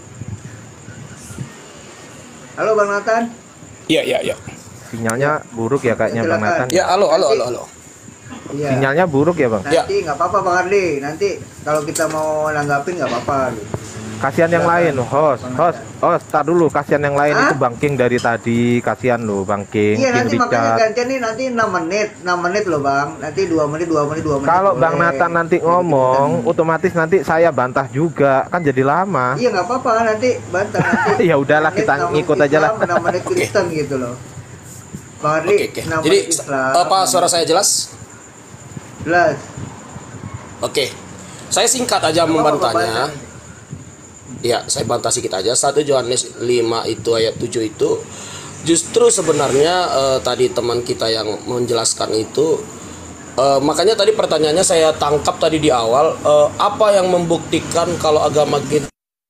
Bang Nathan? Iya. Sinyalnya buruk ya kayaknya Bang Silakan. Nathan. Ya, halo. Iya. Sinyalnya buruk ya Bang. Nanti nggak apa-apa Bang Ardi. Nanti kalau kita mau nanggapin nggak apa-apa. Gitu. Kasihan yang lain, host, tar dulu, kasihan yang lain. Itu Bang King dari tadi, kasihan loh Bang King, Iya, King nanti makanya Richard. gantian nih, nanti 6 menit loh Bang. Nanti 2 menit. Kalau boleh. Bang Nathan nanti ngomong, otomatis nanti saya bantah juga, kan jadi lama. Iya nggak apa-apa, nanti bantah nanti. Ya udahlah, kita ngikut aja lah. 6 menit Kristen gitu loh. Bang Ardi, Oke. 6 Jadi menit Islam. apa suara saya jelas? Jelas. Oke. Saya singkat aja membantahnya. Ya, saya bantah sedikit aja. 1 Yohanes 5 itu ayat 7 itu justru sebenarnya tadi teman kita yang menjelaskan itu Makanya tadi pertanyaannya saya tangkap tadi di awal, apa yang membuktikan kalau agama kita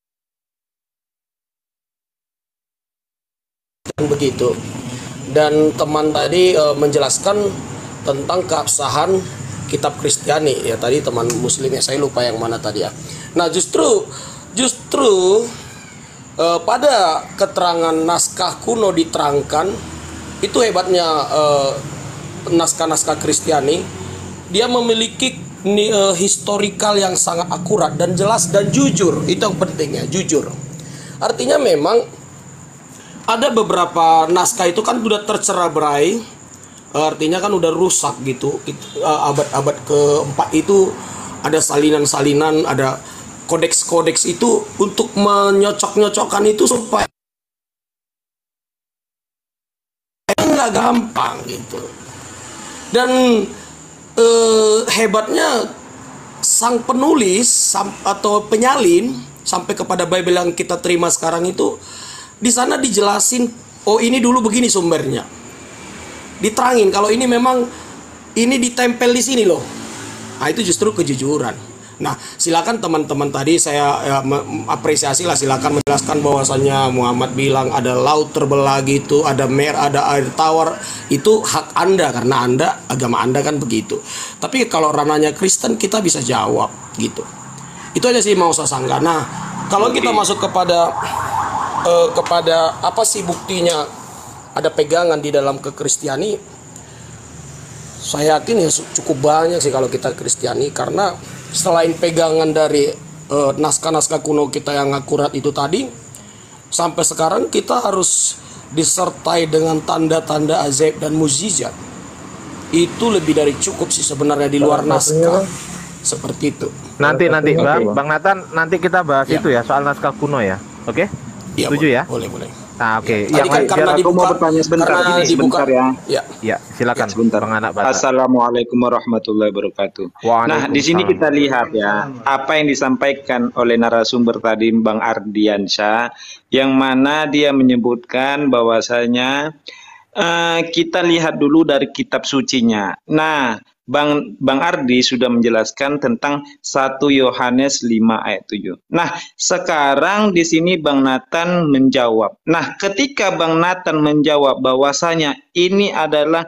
begitu? Dan teman tadi menjelaskan tentang keabsahan kitab Kristiani ya, tadi teman muslim ya, saya lupa yang mana tadi ya. Nah justru pada keterangan naskah kuno diterangkan, itu hebatnya naskah-naskah Kristiani, dia memiliki historikal yang sangat akurat dan jelas dan jujur. Itu yang pentingnya, jujur. Artinya memang ada beberapa naskah itu kan sudah tercerai-berai, artinya kan udah rusak gitu. Abad-abad keempat itu ada salinan-salinan, ada kodeks-kodeks itu untuk menyocok-nyocokkan itu supaya nggak gampang gitu. Dan hebatnya sang penulis atau penyalin sampai kepada Bible yang kita terima sekarang itu, di sana dijelasin, oh ini dulu begini sumbernya, diterangin kalau ini memang ini ditempel di sini loh. Nah itu justru kejujuran. Nah silakan teman-teman tadi saya apresiasi lah, silakan menjelaskan bahwasannya Muhammad bilang ada laut terbelah gitu, ada ada air tawar, itu hak Anda karena Anda, agama Anda kan begitu. Tapi kalau ranahnya Kristen kita bisa jawab gitu. Itu aja sih mau saya sanggah. Nah kalau kita masuk kepada apa sih buktinya ada pegangan di dalam kekristiani, saya yakin ya cukup banyak sih kalau kita Kristiani, karena selain pegangan dari naskah-naskah kuno kita yang akurat itu tadi, sampai sekarang kita harus disertai dengan tanda-tanda ajaib dan mukjizat. Itu lebih dari cukup sih sebenarnya di luar naskah seperti itu. Nanti Bang Nathan, nanti kita bahas itu ya soal naskah kuno ya. Oke? Ya, setuju ya? Boleh. Nah, oke. Tadi kan karena aku mau bertanya sebentar ya. Ya, silakan. Sebentar. Bang Anak Bata. Assalamualaikum warahmatullahi wabarakatuh. Nah, di sini kita lihat ya, apa yang disampaikan oleh narasumber tadi Bang Ardiansyah, yang mana dia menyebutkan bahwasanya kita lihat dulu dari kitab sucinya. Nah, Bang Ardi sudah menjelaskan tentang 1 Yohanes 5 ayat 7. Nah, sekarang di sini Bang Nathan menjawab. Nah, ketika Bang Nathan menjawab bahwasanya ini adalah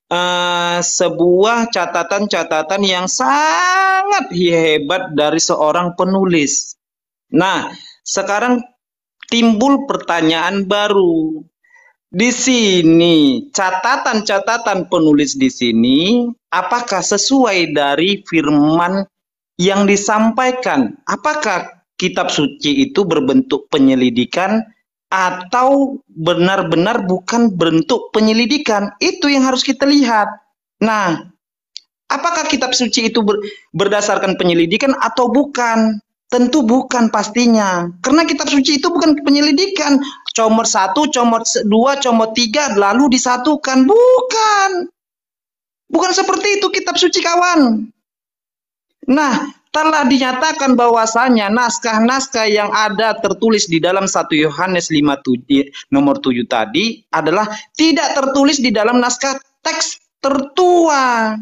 sebuah catatan-catatan yang sangat hebat dari seorang penulis. Nah, sekarang timbul pertanyaan baru. Di sini catatan-catatan penulis di sini apakah sesuai dari firman yang disampaikan? Apakah kitab suci itu berbentuk penyelidikan atau benar-benar bukan bentuk penyelidikan? Itu yang harus kita lihat. Nah, apakah kitab suci itu berdasarkan penyelidikan atau bukan? Tentu bukan pastinya. Karena kitab suci itu bukan penyelidikan. Comot 1, comot 2, comot 3, lalu disatukan. Bukan. Bukan seperti itu kitab suci, kawan. Nah, telah dinyatakan bahwasanya naskah-naskah yang ada tertulis di dalam 1 Yohanes 5 nomor 7 tadi adalah tidak tertulis di dalam naskah teks tertua.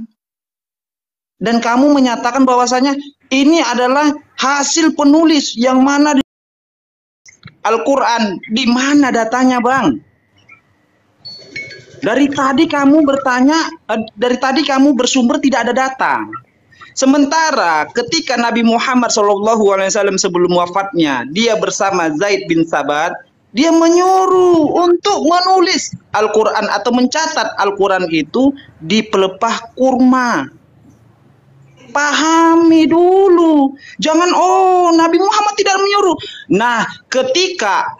Dan kamu menyatakan bahwasanya ini adalah hasil penulis yang mana di Al-Quran. Di mana datanya, Bang? Dari tadi kamu bertanya, dari tadi kamu bersumber tidak ada data. Sementara ketika Nabi Muhammad SAW sebelum wafatnya, dia bersama Zaid bin Sabat, dia menyuruh untuk menulis Al-Quran atau mencatat Al-Quran itu di pelepah kurma. Pahami dulu. Jangan, oh Nabi Muhammad tidak menyuruh. Nah, ketika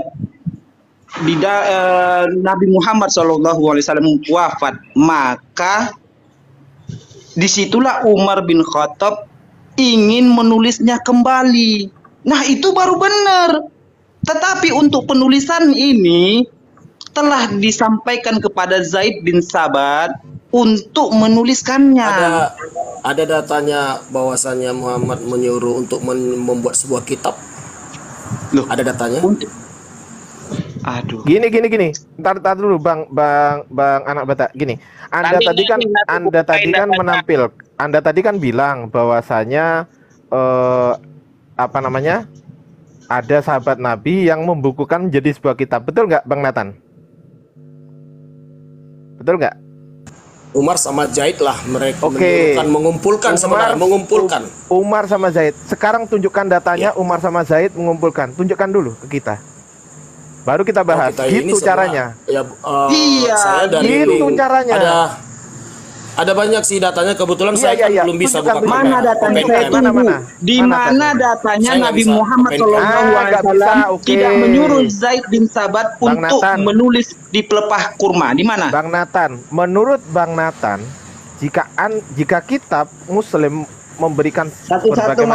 Nabi Muhammad SAW wafat, maka disitulah Umar bin Khattab ingin menulisnya kembali. Nah, itu baru benar. Tetapi untuk penulisan ini telah disampaikan kepada Zaid bin Sabat untuk menuliskannya. Ada datanya bahwasannya Muhammad menyuruh untuk membuat sebuah kitab. Loh, ada datanya? Aduh. Gini. Ntar dulu Bang anak bata. Gini. Anda tadi kan bilang bahwasanya apa namanya? Ada sahabat Nabi yang membukukan menjadi sebuah kitab. Betul nggak Bang Nathan? Betul nggak? Umar sama Zaid lah mereka Oke. mengumpulkan sebenarnya mengumpulkan. Umar sama Zaid. Sekarang tunjukkan datanya Umar sama Zaid mengumpulkan. Tunjukkan dulu ke kita. Baru kita bahas. Gitu caranya. Ya, Iya, saya dari gitu caranya. Ada banyak sih datanya, kebetulan saya kan belum bisa buka. Mana datanya? Saya tunggu. Di mana datanya Nabi Muhammad SAW tidak menyuruh Zaid bin Sabat untuk menulis di pelepah kurma? Di mana? Bang Nathan, menurut Bang Nathan, jika kitab Muslim memberikan berbagai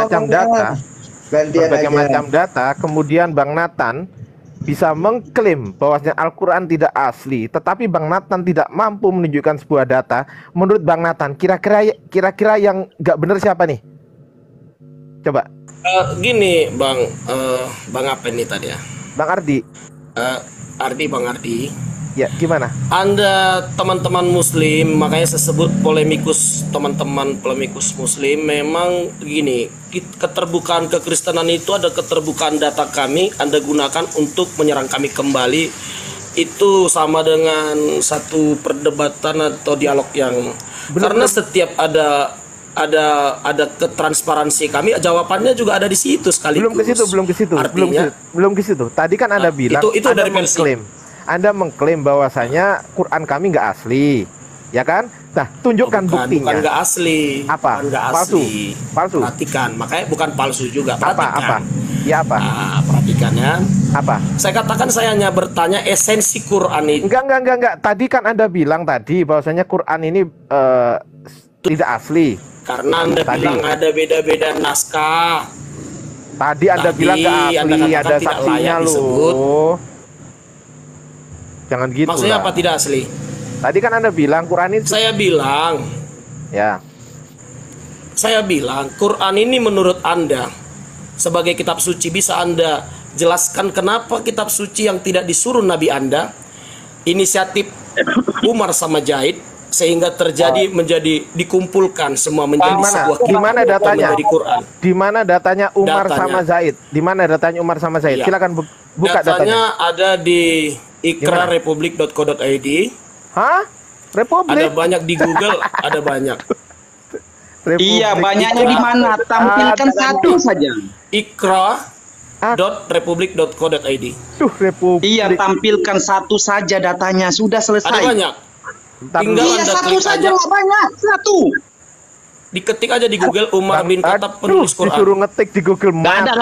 macam data, kemudian Bang Nathan bisa mengklaim bahwasanya Al-Quran tidak asli, tetapi Bang Nathan tidak mampu menunjukkan sebuah data. Menurut Bang Nathan, kira-kira yang nggak benar siapa nih? Coba. Gini, Bang apa ini tadi ya? Bang Ardi. Bang Ardi. Ya, gimana? Anda teman-teman Muslim, makanya saya sebut teman-teman polemikus Muslim, memang gini, keterbukaan kekristenan itu ada keterbukaan data kami, Anda gunakan untuk menyerang kami kembali. Itu sama dengan satu perdebatan atau dialog yang karena setiap ada ketransparansi kami, jawabannya juga ada di situ sekaligus. Belum ke situ. Tadi kan Anda bilang itu Anda dari Anda mengklaim bahwasanya Quran kami nggak asli, ya kan? Nah, tunjukkan buktinya. Bukan nggak asli. Apa? Palsu. Perhatikan, makanya bukan palsu juga. Perhatikan. Ya apa? Perhatikan ya. Apa? Saya katakan saya hanya bertanya esensi Quran itu. Enggak. Tadi kan Anda bilang bahwasanya Quran ini tidak asli. Karena Anda bilang ada beda-beda naskah. Tadi Anda bilang nggak asli, ada saksinya loh. Jangan gitu. Maksudnya apa tidak asli? Tadi kan Anda bilang Quran ini. Saya bilang Quran ini menurut Anda sebagai kitab suci, bisa Anda jelaskan kenapa kitab suci yang tidak disuruh Nabi Anda, inisiatif Umar sama Zaid, sehingga terjadi menjadi dikumpulkan semua menjadi sebuah kitab. Di mana datanya? Quran. Di mana datanya Umar sama Zaid? Di mana datanya Umar sama Zaid? Silakan buka datanya. Ada di ikrarepublik.co.id. Hah? Republik? Ada banyak di Google, ada banyak. Iya, banyaknya di mana? Tampilkan satu saja. ikra.republik.co.id. Iya, tampilkan satu saja datanya, sudah selesai. Ada banyak. Tinggal Anda satu saja, nggak banyak, satu. Diketik aja di Google Umar bin Khattab penulis Quran. Disuruh ngetik di Google mati.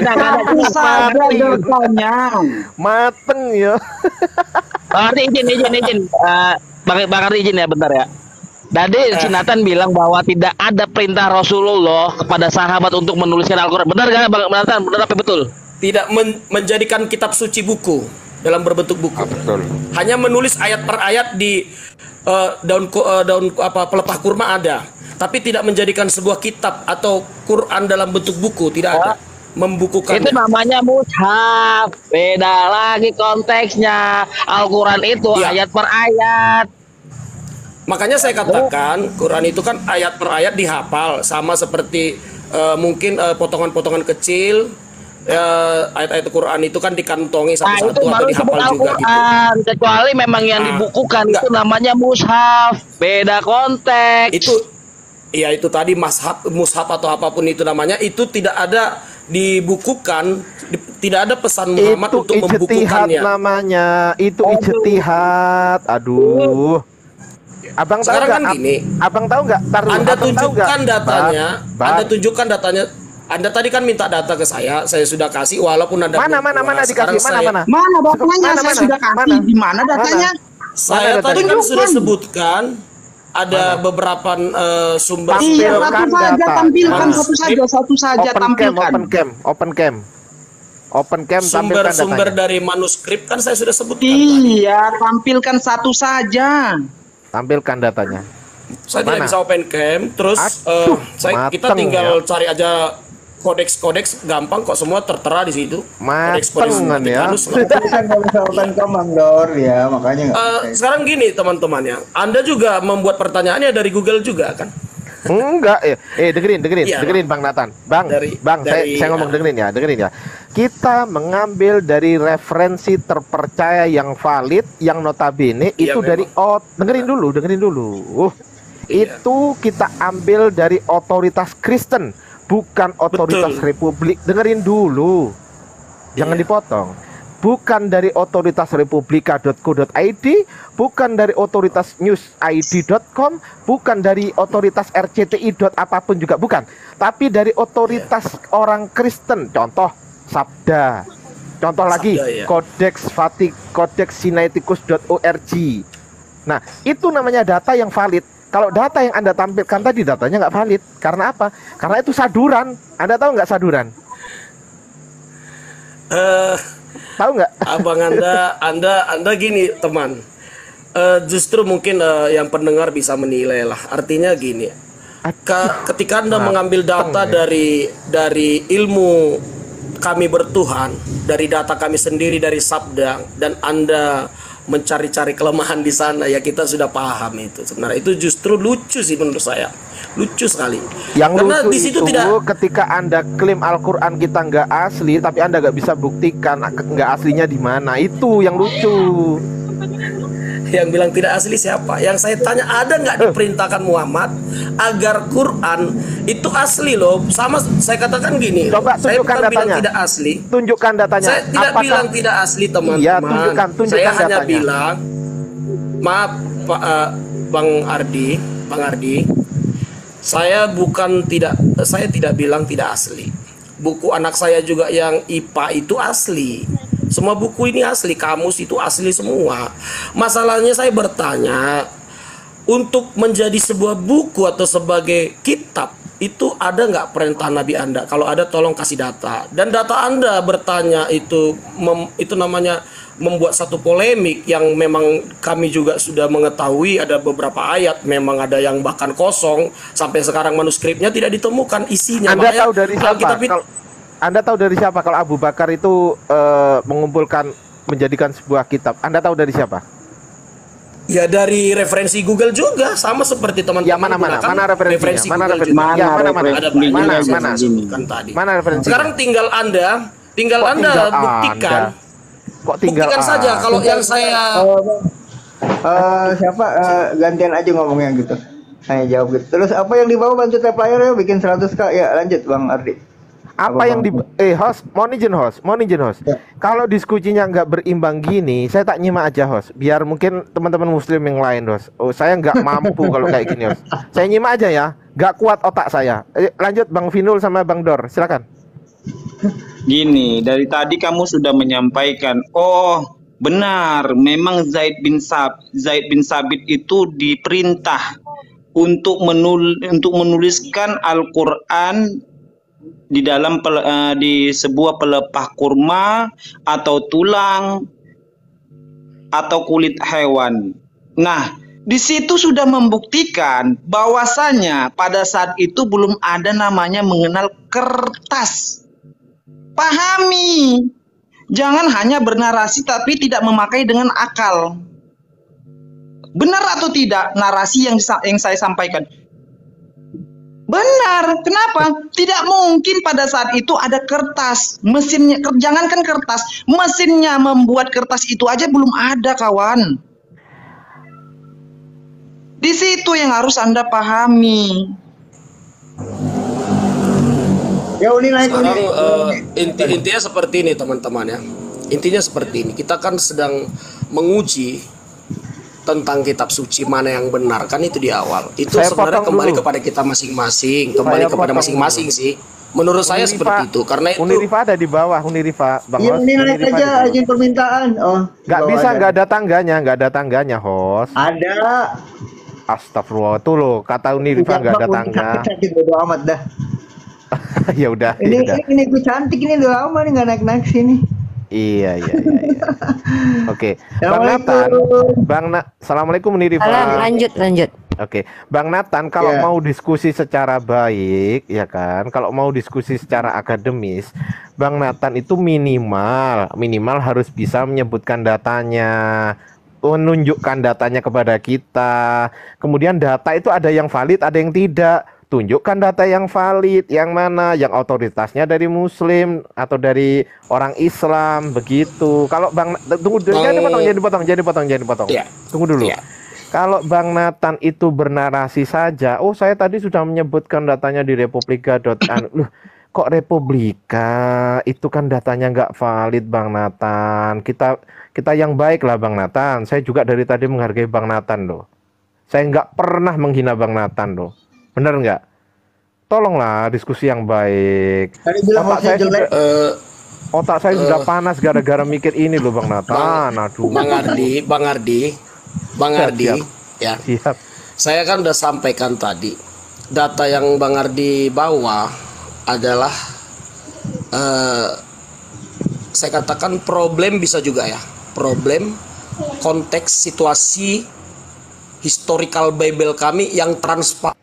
Mateng ya. Bang Ardi izin. Bang Ardi izin ya bentar ya. Tadi si Nathan bilang bahwa tidak ada perintah Rasulullah kepada sahabat untuk menuliskan Al-Quran. Benar gak Bang Nathan? Benar apa betul? Tidak menjadikan kitab suci buku dalam berbentuk buku. Betul. Hanya menulis ayat per ayat di daun pelepah kurma ada. Tapi tidak menjadikan sebuah kitab atau Quran dalam bentuk buku, tidak ada. Membukukan. Itu namanya mushaf. Beda lagi konteksnya. Al-Quran itu ayat per ayat. Makanya saya katakan Quran itu kan ayat per ayat dihafal, sama seperti mungkin potongan-potongan kecil. Ayat-ayat Quran itu kan dikantongi satu-satu atau dihafal juga gitu. Kecuali memang yang dibukukan itu namanya mushaf. Beda konteks. Itu tadi mushaf atau apapun itu namanya, itu tidak ada dibukukan, tidak ada pesan Muhammad itu untuk membukukannya. Namanya itu ijtihad. Aduh. Abang tahu kan gini. Abang tahu nggak? Anda tunjukkan datanya. Anda tunjukkan datanya. Anda tadi kan minta data ke saya sudah kasih walaupun Anda mana dikasih mana datanya saya sudah kasih. Di mana datanya? Saya tadi kan sudah sebutkan ada beberapa sumber. Iya, tampilkan satu saja tampilkan. Open cam sumber dari manuskrip kan saya sudah sebutkan. Iya, tampilkan satu saja. Tampilkan datanya. Saya tidak bisa open cam, terus kita tinggal cari aja kodeks gampang kok, semua tertera di situ. Kodeks ya. Kan kalau misalkan ke Mandor ya, makanya sekarang gini teman-teman ya, Anda juga membuat pertanyaannya dari Google juga kan? Enggak, dengerin Iya, Bang Nathan. Saya ngomong dengerin ya. Kita mengambil dari referensi terpercaya yang valid, yang notabene Iya, itu dari dengerin dulu. Itu kita ambil dari otoritas Kristen, bukan otoritas Republik. Dengerin dulu. Jangan dipotong. Bukan dari otoritas republika.co.id, bukan dari otoritas newsid.com, bukan dari otoritas RCTI. Apapun juga bukan, tapi dari otoritas orang Kristen. Contoh Sabda. Contoh lagi Codex Sinaiticus.org. Nah, itu namanya data yang valid. Kalau data yang Anda tampilkan tadi datanya nggak valid. Karena apa? Karena itu saduran. Anda tahu nggak saduran? Tahu nggak? Abang Anda gini teman. Justru mungkin yang pendengar bisa menilai lah. Artinya gini. Ketika Anda mengambil data dari ilmu kami bertuhan, dari data kami sendiri, dari Sabda, dan Anda mencari-cari kelemahan di sana, ya kita sudah paham itu. Sebenarnya itu justru lucu sih menurut saya, lucu sekali. Yang karena lucu di situ itu tidak, ketika Anda klaim Al-Quran kita nggak asli, tapi Anda nggak bisa buktikan nggak aslinya di mana. Itu yang lucu. yang bilang tidak asli siapa? Yang saya tanya, ada nggak diperintahkan Muhammad agar Quran itu asli loh? Sama saya katakan gini. Coba saya tunjukkan bukan bilang datanya. tidak asli. Tunjukkan datanya. Saya tidak bilang tidak asli teman-teman. Iya, tunjukkan saya hanya datanya. bilang, maaf Pak Bang Ardi, saya tidak bilang tidak asli. Buku anak saya juga yang IPA itu asli. Semua buku ini asli, kamus itu asli semua. Masalahnya saya bertanya, untuk menjadi sebuah buku atau sebagai kitab, itu ada nggak perintah Nabi Anda? Kalau ada tolong kasih data. Dan data Anda bertanya itu namanya membuat satu polemik yang memang kami juga sudah mengetahui. Ada beberapa ayat memang ada yang bahkan kosong, sampai sekarang manuskripnya tidak ditemukan isinya. Anda tahu dari siapa? Anda tahu dari siapa kalau Abu Bakar itu mengumpulkan, menjadikan sebuah kitab? Anda tahu dari siapa? Ya dari referensi Google juga, sama seperti teman-teman. Ya mana referensinya? Mana referensinya? Sekarang tinggal Anda buktikan. Kok tinggal buktikan saja kalau yang saya siapa gantian aja ngomongnya gitu. Saya jawab gitu. Terus apa yang dibawa bantu player ya bikin 100k ya, lanjut Bang Ardi. Apa yang host, mau izin host. Ya. Kalau diskusinya nggak berimbang gini, saya tak nyimak aja host. Biar mungkin teman-teman muslim yang lain host. Saya nggak mampu kalau kayak gini host. Saya nyimak aja ya, nggak kuat otak saya. Lanjut Bang Vinul sama Bang Dor, silakan. Gini, dari tadi kamu sudah menyampaikan, oh benar, memang Zaid bin Sabit itu diperintah untuk menuliskan Al-Quran di sebuah pelepah kurma atau tulang atau kulit hewan. Nah, di situ sudah membuktikan bahwasanya pada saat itu belum ada namanya mengenal kertas. Pahami, jangan hanya bernarasi tapi tidak memakai dengan akal. Benar atau tidak narasi yang saya sampaikan? Benar, kenapa? Tidak mungkin pada saat itu ada kertas. Mesinnya, jangankan kertas, mesinnya membuat kertas itu aja belum ada, kawan. Di situ yang harus Anda pahami. Ya Uni naik Uni. Intinya seperti ini teman-teman ya. Intinya seperti ini. Kita kan sedang menguji tentang kitab suci mana yang benar, kan itu di awal. Itu saya sebenarnya kembali kepada kita masing-masing, sih. Menurut saya seperti itu, karena itu Unirifa ada di bawah, Unirifa. Bang Host. Iya, naik aja izin permintaan. Oh, nggak bisa, nggak ada tangganya, host. Ada. Astagfirullah, tuh loh, kata Unirifa nggak ada tangga. Cantik bodo amat dah. Ya udah. Ini gue cantik ini udah lama nih nggak naik sini. Iya. Oke. Bang Nathan, Assalamualaikum Unirifa. Lanjut. Oke, Bang Nathan, kalau Ya. mau diskusi secara baik, ya kan, kalau mau diskusi secara akademis, Bang Nathan itu minimal harus bisa menyebutkan datanya, menunjukkan datanya kepada kita. Kemudian data itu ada yang valid, ada yang tidak. Tunjukkan data yang valid, yang mana, yang otoritasnya dari Muslim atau dari orang Islam, begitu. Kalau Bang, tunggu, jangan dipotong. Ya. Tunggu dulu. Ya. Kalau Bang Nathan itu bernarasi saja, oh saya tadi sudah menyebutkan datanya di republika.anu. Loh, kok Republika? Itu kan datanya nggak valid, Bang Nathan. Kita yang baik lah, Bang Nathan. Saya juga dari tadi menghargai Bang Nathan loh. Saya nggak pernah menghina Bang Nathan loh. Bener nggak? Tolonglah diskusi yang baik. Tadi bilang Otak saya jelek. otak saya sudah panas gara-gara mikir ini loh, Bang Nathan. Aduh. Bang Ardi, Siap. ya. Siap. Saya kan udah sampaikan tadi, data yang Bang Ardi bawa adalah saya katakan problem, bisa juga ya, problem konteks situasi historical Bible kami yang transparan.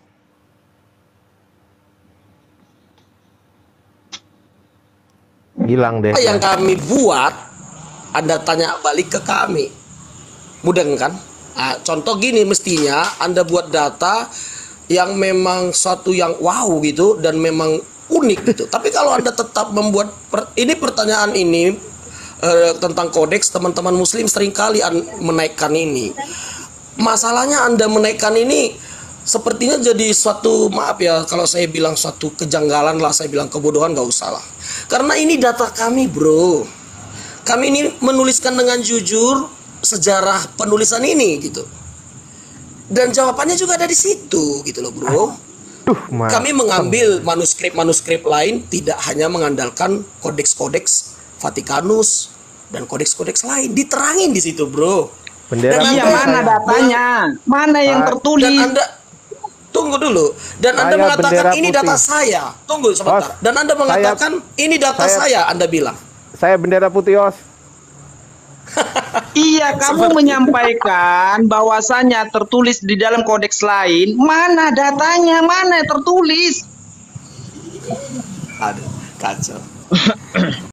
Hilang deh. Yang kami buat, Anda tanya balik ke kami. Mudah kan? Nah, contoh gini, mestinya Anda buat data yang memang suatu yang wow gitu dan memang unik gitu. Tapi kalau Anda tetap membuat ini pertanyaan ini tentang kodeks, teman-teman Muslim seringkali menaikkan ini. Masalahnya Anda menaikkan ini sepertinya jadi suatu, maaf ya kalau saya bilang suatu kejanggalan lah, saya bilang kebodohan, gak usah lah. Karena ini data kami, bro. Kami ini menuliskan dengan jujur sejarah penulisan ini gitu. Dan jawabannya juga ada di situ gitu loh, bro. Kami mengambil manuskrip-manuskrip lain, tidak hanya mengandalkan kodeks-kodeks Vatikanus dan kodeks-kodeks lain, diterangin di situ, bro. Bendera Iya, mana datanya? Mana yang tertulis? Dan Anda tunggu dulu. Dan Anda Saya mengatakan bendera ini putih. data saya. Tunggu sebentar. Dan Anda mengatakan ini data saya, Anda bilang. Saya bendera putih, Os. Iya, kamu menyampaikan bahwasannya tertulis di dalam kodeks lain. Mana datanya? Mana yang tertulis? Aduh, kacau.